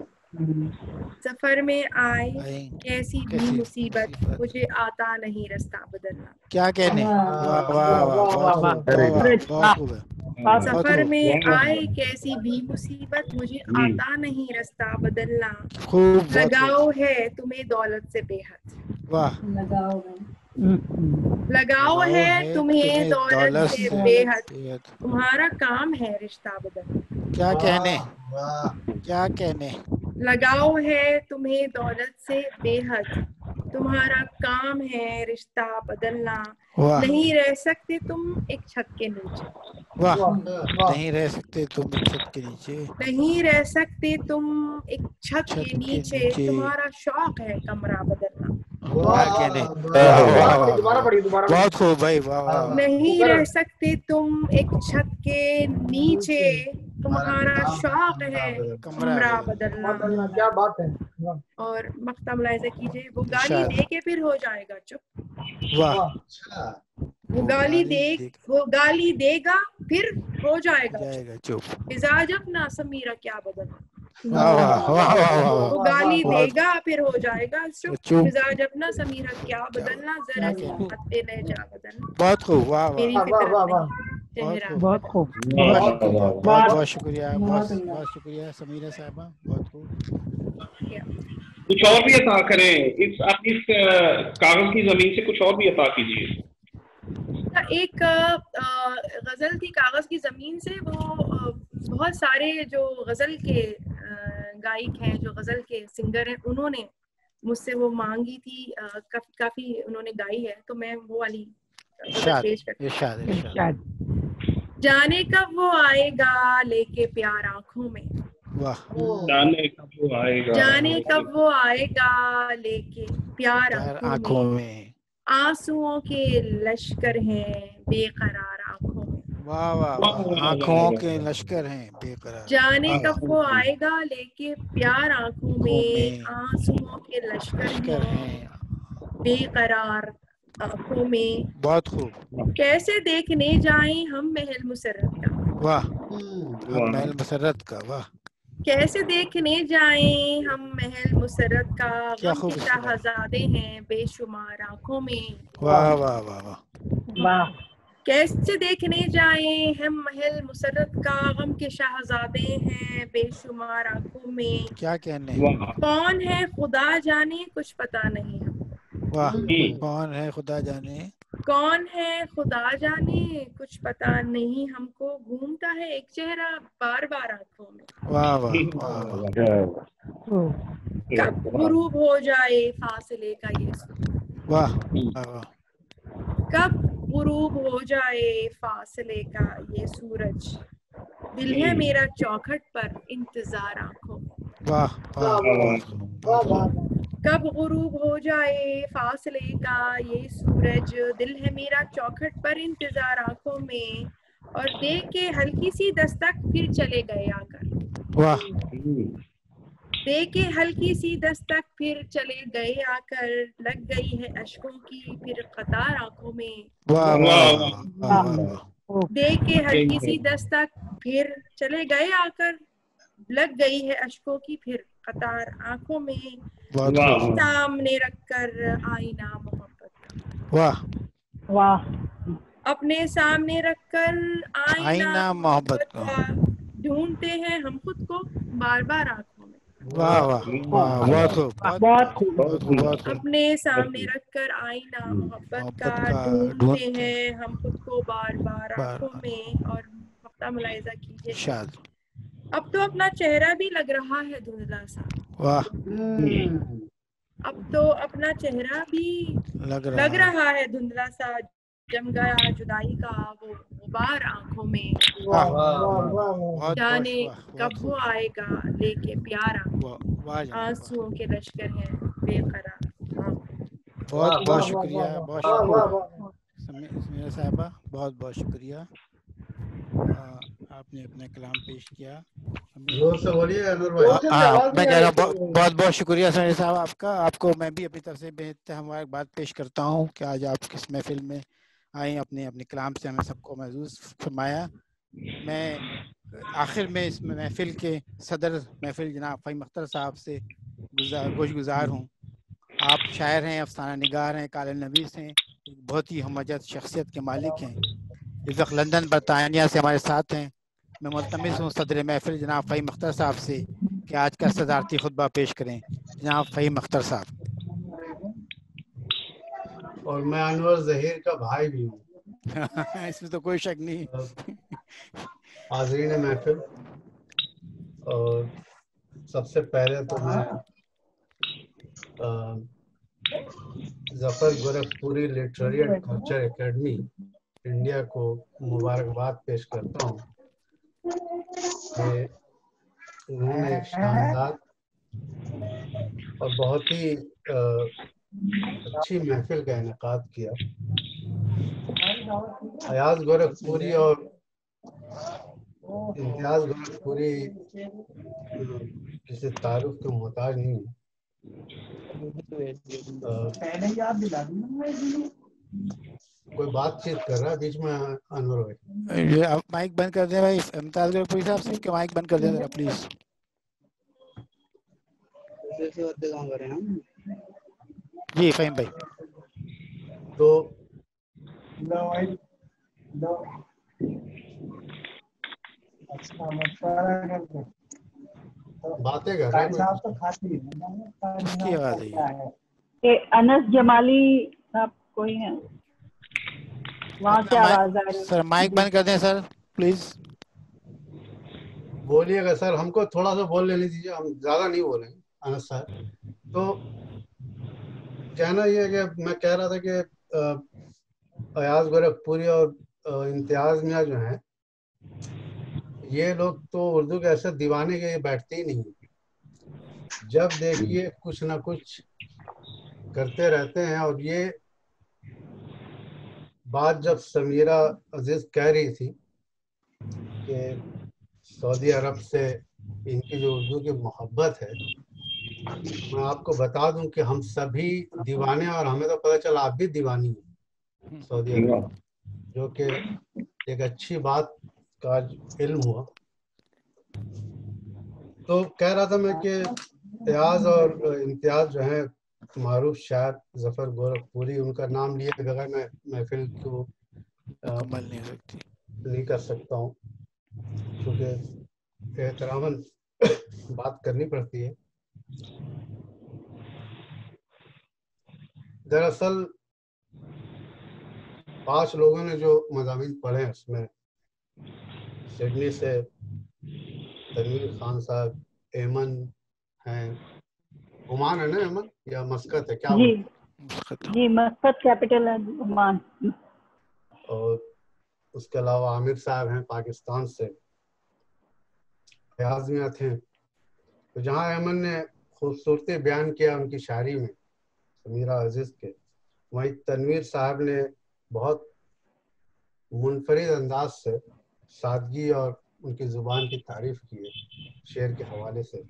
سفر میں آئی کیسی بھی مصیبت مجھے آتا نہیں رستہ بدلنا. کیا کہنے, واہ واہ واہ بہت خوب ہے. سفر میں آئے کیسی بھی مصیبت مجھے آتا نہیں رستہ بدلنا. خوب. لگاؤ ہے تمہیں دولت سے بے حد, واہ. لگاؤ لگاؤ ہے تمہیں دولت سے بے حد, تمہارا کام ہے رشتہ بدلنا. کیا کہنے, کیا کہنے. لگاؤ ہے تمہیں دولت سے بے حد, تمہارا کام ہے رشتہ بدلنا. نہیں رہ سکتے تم ایک چھت کے نیچے, واہ. نہیں رہ سکتے تم ایک چھت کے نیچے, نہیں رہ سکتے تم ایک چھت کے نیچے, تمہارا شوق ہے کمرہ بدلنا. بہت خوب بھائی, واہ. نہیں رہ سکتے تم ایک چھت کے نیچے, تمہارا شوق ہے کمرہ بدلنا. کیا بات ہے. اور مقطع ملاحظہ کیجئے, وہ گالی دے کے پھر ہو جائے گا چپ. واہ. وہ گالی دے وہ گالی دے گا پھر ہو جائے گا چپ. مزاج اپنا سمیرہ کیا بدلنا. وہ گالی دے گا پھر ہو جائے گا چپ, مزاج اپنا سمیرہ کیا بدلنا. ذرا سی بات پہ لہجہ بدلنا. بہت خوب. واہ میری فطرت نہیں, چہرہ. بہت خوب. بہت بہت شکریہ, بہت بہت شکریہ سمیرہ صاحبہ, بہت خوب. کچھ اور بھی عطا کریں, اس آپ اس کاغذ کی زمین سے کچھ اور بھی عطا کیجیے. ایک غزل تھی کاغذ کی زمین سے, وہ بہت سارے جو غزل کے گائک ہیں, جو غزل کے سنگر ہیں, انہوں نے مجھ سے وہ مانگی تھی, کافی کافی انہوں نے گائی ہے, تو میں وہ والی پیش کرتی ہوں. جانے کب وہ آئے گا لے کے پیار آنکھوں میں, جانے کب وہ آئے گا, جانے کب وہ آئے گا لے کے پیار آنکھوں میں, آنسوؤں کے لشکر ہیں بے قرار آنکھوں میں. واہ واہ, آنکھوں کے لشکر ہیں بے قرار. جانے کب وہ آئے گا لے کے پیار آنکھوں میں, آنسوؤں کے لشکر ہیں بے قرار آنکھوں میں. بہت خوب. کیسے دیکھنے جائیں ہم محل مسرت کا, واہ. ہم محل مسرت کا, واہ. کیسے دیکھنے جائیں ہم محل مسرت کا, غم کے شاہزادے ہیں بے شمار آنکھوں میں. واہ واہ واہ واہ. کیسے دیکھنے جائیں ہم محل مسرت کا, غم کے شاہزادے ہیں بے شمار آنکھوں میں. کیا کہنے. کون ہے خدا جانے کچھ پتا نہیں ہم. واہ. کون ہے خدا جانے, کون ہے خدا جانے کچھ پتا نہیں ہم کو, گھومتا ہے ایک چہرہ بار بار آنکھوں میں. واہ واہ. کب غروب ہو جائے فاصلے کا یہ سورج, واہ. کب غروب ہو جائے فاصلے کا یہ سورج, دل ہے میرا چوکھٹ پر انتظار آنکھوں میں. واہ. کب غروب ہو جائے فاصلے کا یہ سورج, دل ہے میرا چوکھٹ پر انتظار آنکھوں میں. اور دیکھ کے ہلکی سی دستک پھر چلے گئے آ کر, واہ. دیکھ کے ہلکی سی دستک پھر چلے گئے آ کر, لگ گئی ہے اشکوں کی پھر قطار آنکھوں میں. واہ واہ. دیکھ کے ہلکی سی دستک پھر چلے گئے آ کر, لگ گئی ہے اشکوں کی پھر قطار آنکھوں میں. سامنے رکھ کر آئینہ محبت کا, واہ واہ. اپنے سامنے رکھ کر آئینہ محبت کا, ڈھونڈتے ہیں ہم خود کو بار بار آنکھوں میں. واہ واہ. بہت خوب. اپنے سامنے رکھ کر آئینہ محبت کا, ڈھونڈتے ہیں ہم خود کو بار بار آنکھوں میں. اور مقطع ملاحظہ کیجیے, اب تو اپنا چہرہ بھی لگ رہا ہے دھندلا سا. واہ. اب تو اپنا چہرہ بھی لگ رہا ہے دھندلا سا, جم گیا جدائی کا وہ غبار آنکھوں میں. جانے کب وہ آئے گا لے کے پیار آنسوؤں کے لشکر ہیں بے قرار. بہت بہت شکریہ, بہت شکریہ سمیرہ صاحبہ, بہت بہت شکریہ. آپ نے اپنا کلام پیش کیا. जोर से बोलिए अनवर भाई। हाँ, मैं कह रहा हूँ बहुत बहुत शुक्रिया समीर साहब आपका। आपको मैं भी अपनी तरफ से बेहतर मुबारकबाद पेश करता हूँ कि आज आप किस महफिल में आए, अपने अपने कलाम से हमें सबको महसूस फरमाया। मैं आखिर में इस महफिल के सदर महफिल जनाब फ़हीम अख्तर साहब से गुजार गोश गुजार हूँ। आप शायर हैं, अफसाना निगार हैं, काले नवीस हैं, एक बहुत ही हमजद शख्सियत के मालिक हैं। इस वक्त लंदन बरतानिया से हमारे साथ हैं। मैं मुल्तमिस हूँ सदर महफिल जनाब फ़हीम अख्तर साहब से कि आज का सदारती खुतबा पेश करें। जनाब फ़हीम अख्तर साहब। और मैं अनवर ज़हीर का भाई भी हूँ। इसमें तो कोई शक नहीं। हाज़रीन महफिल, और सबसे पहले तो मैं Zafar Gorakhpuri literary and culture academy India को मुबारकबाद पेश करता हूँ कि उन्होंने एक शानदार और बहुत ही अच्छी महफिल का इनेकाद किया। अयाज गोरखपुरी और इम्तियाज गोरखपुरी किसी तारुफ के मोहताज नहीं है। कोई बातचीत कर रहा है बीच में अनवर भाई। ये आप माइक बंद कर दें भाई इम्तियाज गोरखपुरी साहब से, कि माइक बंद कर दें जरा प्लीज। जी फ़हीम भाई। तो बातें कर रहे हैं। किसकी आवाज है ये? अनस जमाली साहब कोई है वहाँ से आवाज आ रही है। सर माइक बंद कर दें सर प्लीज। बोलिएगा सर, हमको थोड़ा सा बोल लेने दीजिए, हम ज्यादा नहीं बोलेंगे अनस साहब। तो कहना ये है कि मैं कह रहा था कि अयाज गोरखपुरी और इम्तियाज मियां जो हैं, ये लोग तो उर्दू के ऐसे दीवाने के बैठते ही नहीं। जब देखिए कुछ ना कुछ करते रहते हैं। और ये बात जब समीरा अजीज कह रही थी कि सऊदी अरब से इनकी जो उर्दू की मोहब्बत है, मैं आपको बता दूं कि हम सभी दीवाने, और हमें तो पता चला आप भी दीवानी हैं सऊदी अरब, जो कि एक अच्छी बात का इल्म हुआ। तो कह रहा था मैं कि इम्तियाज और इम्तियाज जो है मारूफ शायर ज़फ़र गोरखपुरी, उनका नाम लिए बगैर मैं महफिल को मुकम्मल नहीं सकती नहीं कर सकता हूँ, क्योंकि एहतरामन बात करनी पड़ती है। दरअसल पांच लोगों ने जो मज़ामीन पढ़े हैं उसमें सिडनी से तनवीर खान साहब, एमन हैं, ओमान है ना एमन, या मस्कत है क्या? जी जी मस्कत कैपिटल है ओमान। और उसके अलावा आमिर साहब हैं पाकिस्तान से, फयाज मियां थे। तो जहाँ एमन ने खूबसूरती बयान किया उनकी शायरी में समीरा अजीज के, वहीं तनवीर साहब ने बहुत मुनफरिद अंदाज से सादगी और उनकी ज़ुबान की तारीफ की है शेर के हवाले से।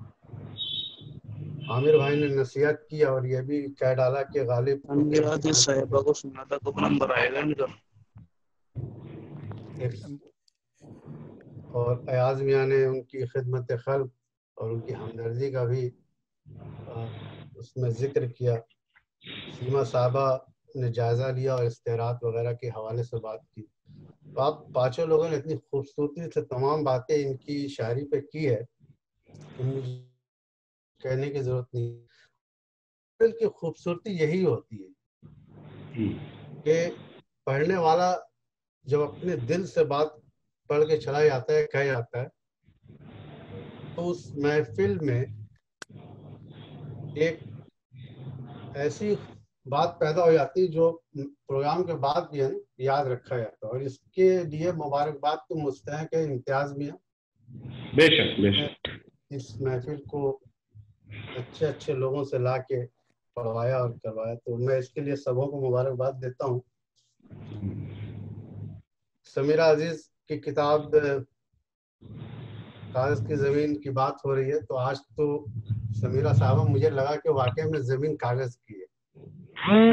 आमिर भाई ने नसीहत की और यह भी कह डाला कि गालिब साहिबा को सुना था तो नंबर आएगा इनका। और अयाज मियां ने उनकी खिदमत खल्क और उनकी हमदर्दी का भी आ, उसमें जिक्र किया। सीमा साहबा ने जायज़ा लिया और इस्तेरात वगैरह के हवाले से बात की। तो आप पांचों लोगों ने इतनी खूबसूरती से तमाम बातें इनकी शायरी पे की है कि मुझे कहने की ज़रूरत नहीं। दिल की खूबसूरती यही होती है कि पढ़ने वाला जब अपने दिल से बात पढ़ के चला जाता है, कह जाता है, तो उस महफिल में एक ऐसी बात पैदा हो जाती है जो प्रोग्राम के बाद भी है याद रखा जाता है। और इसके लिए मुबारकबाद तो मुस्तहक है इम्तियाज मियां। बेशक बेशक इस महफिल को अच्छे अच्छे लोगों से ला के पढ़वाया और करवाया, तो मैं इसके लिए सबों को मुबारकबाद देता हूँ। समीरा अजीज की किताब کاغذ کی زمین کی بات ہو رہی ہے تو آج تو سمیرہ صاحبہ مجھے لگا کہ واقعی میں زمین کاغذ کی ہے.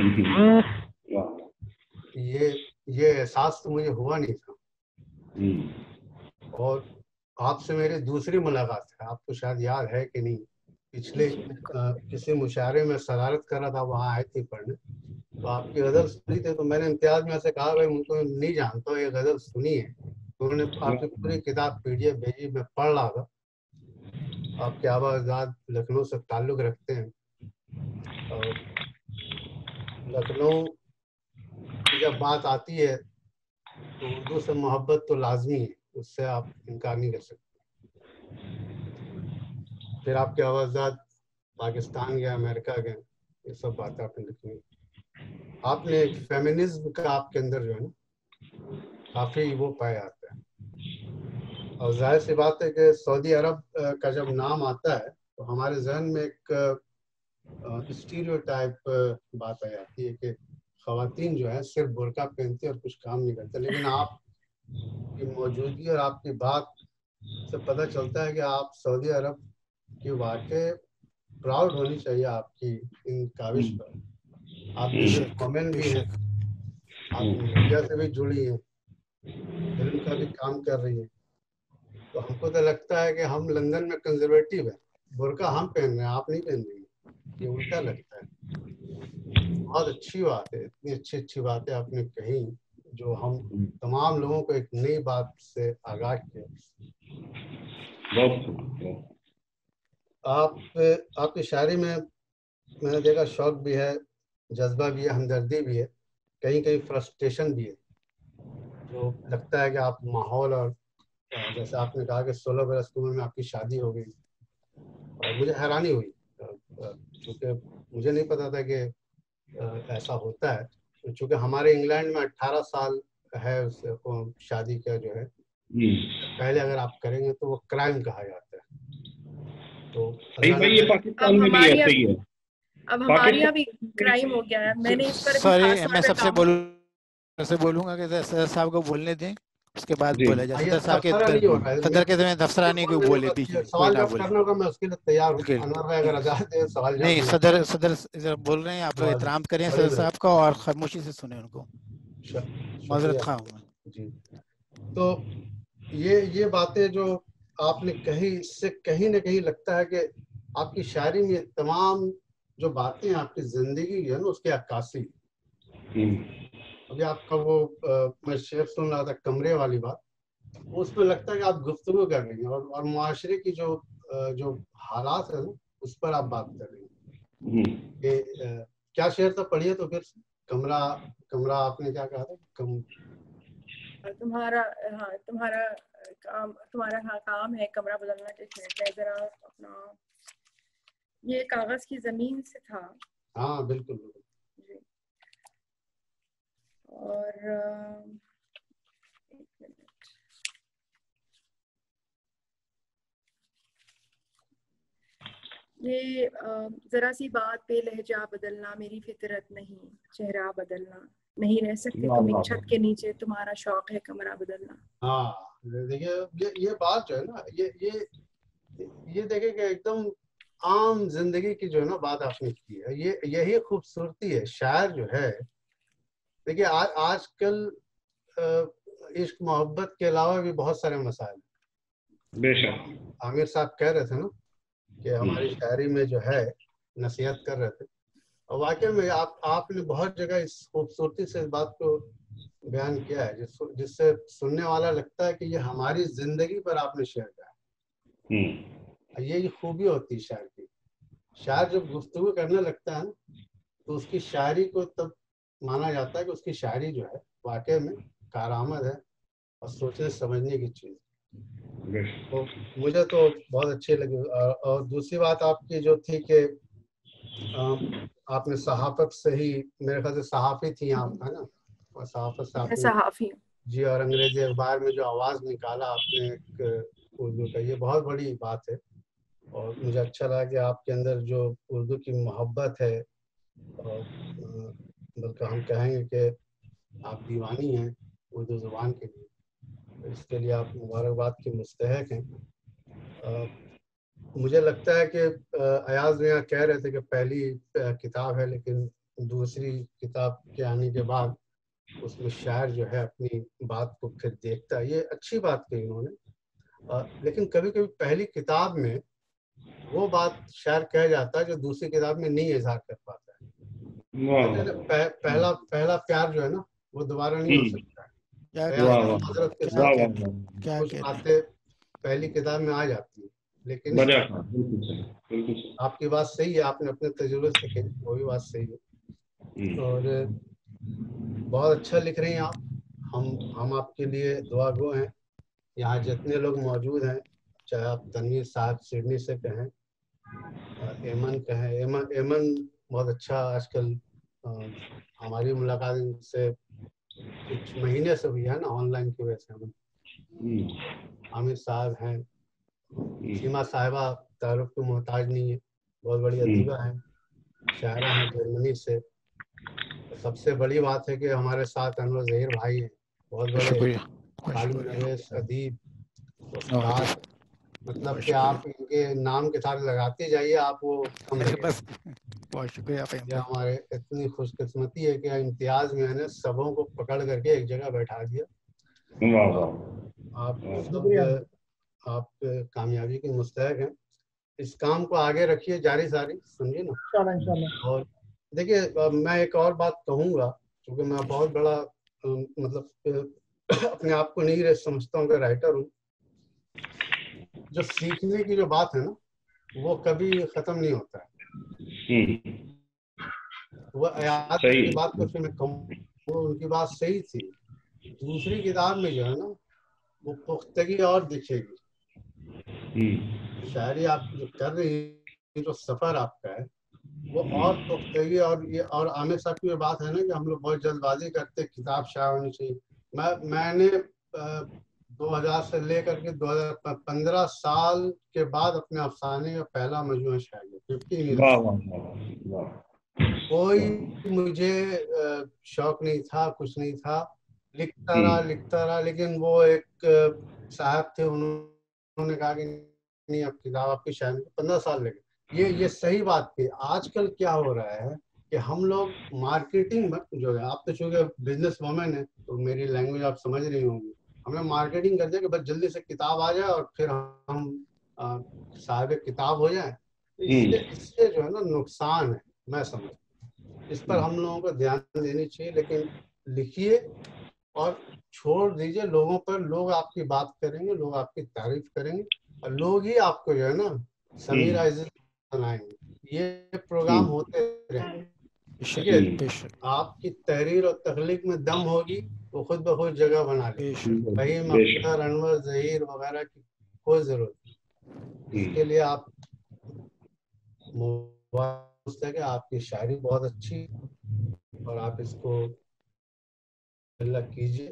یہ یہ احساس تو مجھے ہوا نہیں تھا. اور آپ سے میری دوسری ملاقات ہے, آپ کو شاید یاد ہے کہ نہیں, پچھلے کسی مشاعرے میں صدارت کر رہا تھا, وہاں آئے تھے پڑھنے, تو آپ کی غزل سنی تھی, تو میں نے امتیاز میں سے کہا بھائی مجھ کو نہیں جانتا یہ غزل سنی ہے. انہوں نے آپ کی پوری کتاب پی ڈی ایف بھیجی, میں پڑھ رہا تھا. آپ کے آبا اجداد لکھنؤ سے تعلق رکھتے ہیں, اور لکھنؤ کی جب بات آتی ہے تو اردو سے محبت تو لازمی ہے, اس سے آپ انکار نہیں کر سکتے. پھر آپ کے آبا اجداد پاکستان گئے, امریکہ گئے, یہ سب باتیں آپ نے لکھی. آپ نے ایک فیمنزم کا آپ کے اندر جو ہے نا کافی وہ پایا جاتا ہے. اور ظاہر سی بات ہے کہ سعودی عرب کا جب نام آتا ہے تو ہمارے ذہن میں ایک اسٹیریوٹائپ بات آ جاتی ہے کہ خواتین جو ہے صرف برقع پہنتی اور کچھ کام نہیں کرتے. لیکن آپ کی موجودگی اور آپ کی بات سے پتہ چلتا ہے کہ آپ سعودی عرب کی واقع پراؤڈ ہونی چاہیے آپ کی ان کاوش پر. آپ بزنس وومن بھی ہیں, آپ میڈیا سے بھی جڑی ہیں, فلم کا بھی کام کر رہی ہیں. تو ہم کو تو لگتا ہے کہ ہم لندن میں کنزرویٹو ہیں, برقع ہم پہن رہے ہیں, آپ نہیں پہن رہی ہیں, یہ الٹا لگتا ہے. بہت اچھی بات ہے, اتنی اچھی اچھی باتیں آپ نے کہی جو ہم تمام لوگوں کو ایک نئی بات سے آگاہ کیا. آپ آپ کی شاعری میں میں نے دیکھا شوق بھی ہے, جذبہ بھی ہے, ہمدردی بھی ہے, کہیں کہیں فرسٹریشن بھی ہے, جو لگتا ہے کہ آپ ماحول اور جیسے آپ نے کہا کہ سولہ برس کی عمر میں آپ کی شادی ہو گئی, اور مجھے حیرانی ہوئی چونکہ مجھے نہیں پتا تھا کہ ایسا ہوتا ہے. چونکہ ہمارے انگلینڈ میں اٹھارہ سال ہے اس شادی کا جو ہے, پہلے اگر آپ کریں گے تو وہ کرائم کہا جاتا ہے. تو یہ پاکستان میں بھی ایسے ہی ہے, اب ہمارے یہاں بھی کرائم ہو گیا ہے. میں نے اس پر سوری میں سب سے بولوں سے بولوں گا کہ صدر صاحب کو بولنے دیں, اس کے بعد بولا جائے. صدر صاحب کے صدر کے میں تفسرانی کو بولے بیچ میں, کوئی نہ بولے. کرنا ہوگا میں اس کے لیے تیار ہوں, انور بھائی اگر اجازت دیں سوال جواب. نہیں صدر صدر بول رہے ہیں, آپ احترام کریں صدر صاحب کا اور خاموشی سے سنیں ان کو. معذرت خواہ ہوں میں. جی, تو یہ یہ باتیں جو آپ نے کہی, اس سے کہیں نہ کہیں لگتا ہے کہ آپ کی شاعری میں تمام جو باتیں آپ کی زندگی ہے نا اس کی عکاسی. ابھی آپ کا وہ میں شعر سن رہا تھا کمرے والی بات, اس میں لگتا ہے کہ آپ گفتگو کر رہی ہیں, اور اور معاشرے کی جو جو حالات ہے نا اس پر آپ بات کر رہی ہیں. کہ کیا شعر تھا, پڑھیے تو پھر. کمرہ کمرہ آپ نے کیا کہا تھا؟ کم تمہارا ہاں تمہارا کام تمہارا ہاں کام ہے کمرہ بدلنا. کے ذرا اپنا یہ کاغذ کی زمین سے تھا. ہاں بالکل بالکل. جی, اور یہ ذرا سی بات پہ لہجہ بدلنا میری فطرت نہیں, چہرہ بدلنا نہیں, رہ سکتے تم ایک چھت کے نیچے, تمہارا شوق ہے کمرہ بدلنا. ہاں دیکھیے یہ بات جو ہے نا, یہ یہ یہ دیکھیں کہ ایک دم عام زندگی کی جو ہے نا بات آپ نے کی ہے. یہ یہی خوبصورتی ہے. شاعر جو ہے دیکھیے آج آج کل عشق محبت کے علاوہ بھی بہت سارے مسائل ہیں. بے شک عامر صاحب کہہ رہے تھے نا کہ ہماری شاعری میں جو ہے نصیحت کر رہے تھے, اور واقعی میں آپ آپ نے بہت جگہ اس خوبصورتی سے اس بات کو بیان کیا ہے جس جس سے سننے والا لگتا ہے کہ یہ ہماری زندگی پر آپ نے شعر کہا ہے. یہ خوبی ہوتی ہے شاعر کی. شاعر جب گفتگو کرنے لگتا ہے نا تو اس کی شاعری کو تب مانا جاتا ہے کہ اس کی شاعری جو ہے واقعی میں کارآمد ہے اور سوچنے سمجھنے کی چیز. تو مجھے تو بہت اچھی لگی. اور دوسری بات آپ کی جو تھی کہ آپ نے صحافت سے ہی, میرے خیال سے صحافی تھی آپ, ہے نا, اور صحافت سے آپ نے صحافی جی, اور انگریزی اخبار میں جو آواز نکالا آپ نے ایک اردو کا, یہ بہت بڑی بات ہے. اور مجھے اچھا لگا کہ آپ کے اندر جو اردو کی محبت ہے, اور بلکہ ہم کہیں گے کہ آپ دیوانی ہیں اردو زبان کے لیے, اس کے لیے آپ مبارکباد کی مستحق ہیں. مجھے لگتا ہے کہ ایاز میاں کہہ رہے تھے کہ پہلی کتاب ہے، لیکن دوسری کتاب کے آنے کے بعد اس میں شاعر جو ہے اپنی بات کو پھر دیکھتا ہے. یہ اچھی بات کہی انہوں نے. لیکن کبھی کبھی پہلی کتاب میں وہ بات شاعر کہہ جاتا ہے جو دوسری کتاب میں نہیں اظہار کر پاتا ہے. پہلا پہلا پیار جو ہے نا وہ دوبارہ نہیں ہو سکتا ہے. حضرت کے ساتھ کچھ باتیں پہلی کتاب میں آ جاتی ہیں. لیکن آپ کی بات صحیح ہے، آپ نے اپنے تجربے سے کہی، وہ بھی بات صحیح ہے. اور بہت اچھا لکھ رہی ہیں آپ. ہم ہم آپ کے لیے دعا گو ہیں. یہاں جتنے لوگ موجود ہیں، چاہے آپ تنویر صاحب سڈنی سے کہیں، ایمن کہیں. ایمن ایمن بہت اچھا آج کل ہماری ملاقات سے کچھ مہینے سے ہوئی ہے نا، آن لائن کی وجہ سے. امن عامر صاحب ہیں، سیما صاحبہ تعارف کی محتاج نہیں ہے، بہت بڑی ادیبہ ہیں، شاعرہ ہیں جرمنی سے. سب سے بڑی بات ہے کہ ہمارے ساتھ انور ظہیر بھائی ہیں، بہت بڑے عالم نویس، ادیب، استاد. مطلب کہ آپ ان کے نام کے ساتھ لگاتے جائیے، آپ وہ کم لگے. بہت شکریہ. یہ ہمارے اتنی خوش قسمتی ہے کہ امتیاز میں نے سبوں کو پکڑ کر کے ایک جگہ بیٹھا دیا. آپ آپ کامیابی کے مستحق ہیں. اس کام کو آگے رکھیے، جاری ساری، سمجھے نا. اور دیکھیے میں ایک اور بات کہوں گا، کیونکہ میں بہت بڑا مطلب اپنے آپ کو نہیں سمجھتا ہوں کہ رائٹر ہوں. جو سیکھنے کی جو بات ہے نا وہ کبھی ختم نہیں ہوتا ہے. وہ ایاز کی بات کو پھر میں کہوں، ان کی بات صحیح تھی. دوسری کتاب میں جو ہے نا وہ پختگی اور دکھے گی. شاعری آپ جو کر رہی ہیں، جو سفر آپ کا ہے وہ اور پختگی. اور یہ اور عامر صاحب کی بات ہے نا کہ ہم لوگ بہت جلد بازی کرتے، کتاب شائع ہونی چاہیے. میں میں نے دو ہزار سے لے کر کے دو ہزار پندرہ سال کے بعد اپنے افسانے کا پہلا مجموعہ شائع کیا. کوئی مجھے شوق نہیں تھا، کچھ نہیں تھا، لکھتا رہا لکھتا رہا. لیکن وہ ایک صاحب تھے، انہوں نے کہا کہ نہیں اب کتاب آپ کی شاعری کو پندرہ سال لگے. یہ یہ صحیح بات تھی. آج کل کیا ہو رہا ہے کہ ہم لوگ مارکیٹنگ جو ہے، آپ تو چونکہ بزنس وومن ہے تو میری لینگویج آپ سمجھ رہی ہوں گی، ہم نے مارکیٹنگ کر دیا کہ بس جلدی سے کتاب آ جائے اور پھر ہم صاحب کتاب ہو جائیں. اس سے اس سے جو ہے نا نقصان ہے. میں سمجھ اس پر ہم لوگوں کو دھیان دینی چاہیے. لیکن لکھیے اور چھوڑ دیجئے لوگوں پر. لوگ آپ کی بات کریں گے، لوگ آپ کی تعریف کریں گے، اور لوگ ہی آپ کو جو ہے نا سمیر عزیز بنائیں گے. یہ پروگرام ہوتے رہیں گے. ٹھیک ہے، آپ کی تحریر اور تخلیق میں دم ہوگی، وہ خود بخود جگہ بنا لے. فہیم اختر، انور ظہیر وغیرہ کی کوئی ضرورت نہیں. اس کے لیے آپ ہے کہ آپ کی شاعری بہت اچھی اور آپ اس کو اللہ کیجیے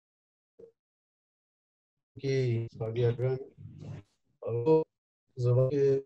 کہ سعودی عرب میں اور وہ زبان کے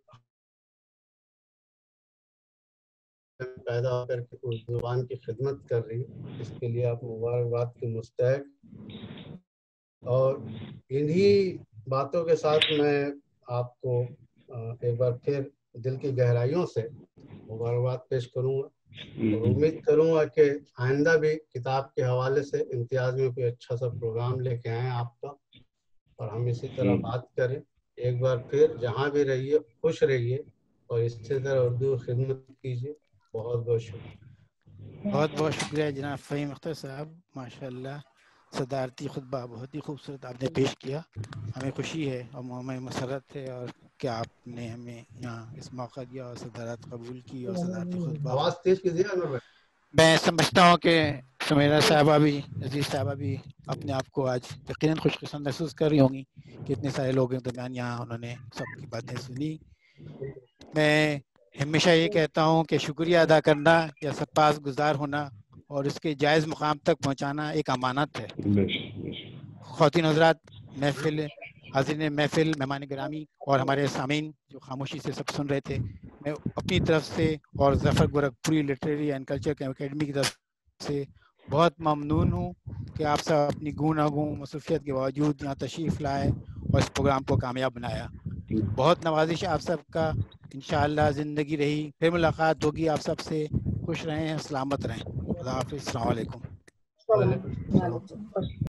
پیدا ہو کر کے اس زبان کی خدمت کر رہی ہے. اس کے لیے آپ مبارکباد کے مستحق. اور انہی باتوں کے ساتھ میں آپ کو ایک بار پھر دل کی گہرائیوں سے مبارکباد پیش کروں گا، اور امید کروں گا کہ آئندہ بھی کتاب کے حوالے سے امتیاز میں کوئی اچھا سا پروگرام لے کے آئیں آپ کا، اور ہم اسی طرح بات کریں. ایک بار پھر جہاں بھی رہیے خوش رہیے اور اسی طرح اردو خدمت کیجیے. بہت بہت شکریہ. بہت بہت شکریہ جناب فہیم اختر صاحب. ماشاء اللہ صدارتی خطبہ بہت ہی خوبصورت آپ نے پیش کیا. ہمیں خوشی ہے اور ہمیں مسرت ہے اور کہ آپ نے ہمیں یہاں اس موقع دیا اور صدارت قبول کی اور صدارتی خطبہ. آواز تیز کیجیے انور بھائی. میں سمجھتا ہوں کہ سمیرہ صاحبہ بھی، عزیز صاحبہ بھی اپنے آپ کو آج یقیناً خوش قسمت محسوس کر رہی ہوں گی کہ اتنے سارے لوگوں کے درمیان یہاں انہوں نے سب کی باتیں سنی. میں ہمیشہ یہ کہتا ہوں کہ شکریہ ادا کرنا یا سپاس گزار ہونا اور اس کے جائز مقام تک پہنچانا ایک امانت ہے. خواتین حضرات، محفل حاضرین محفل، مہمان گرامی اور ہمارے سامعین جو خاموشی سے سب سن رہے تھے، میں اپنی طرف سے اور Zafar Gorakhpuri literary and culture academy کی طرف سے بہت ممنون ہوں کہ آپ سب اپنی گوناگون مصروفیت کے باوجود یہاں تشریف لائے اور اس پروگرام کو کامیاب بنایا. بہت نوازش آپ سب کا، انشاءاللہ زندگی رہی پھر ملاقات ہوگی. آپ سب سے خوش رہیں، سلامت رہیں. خدا حافظ. السلام علیکم. وعلیکم السلام.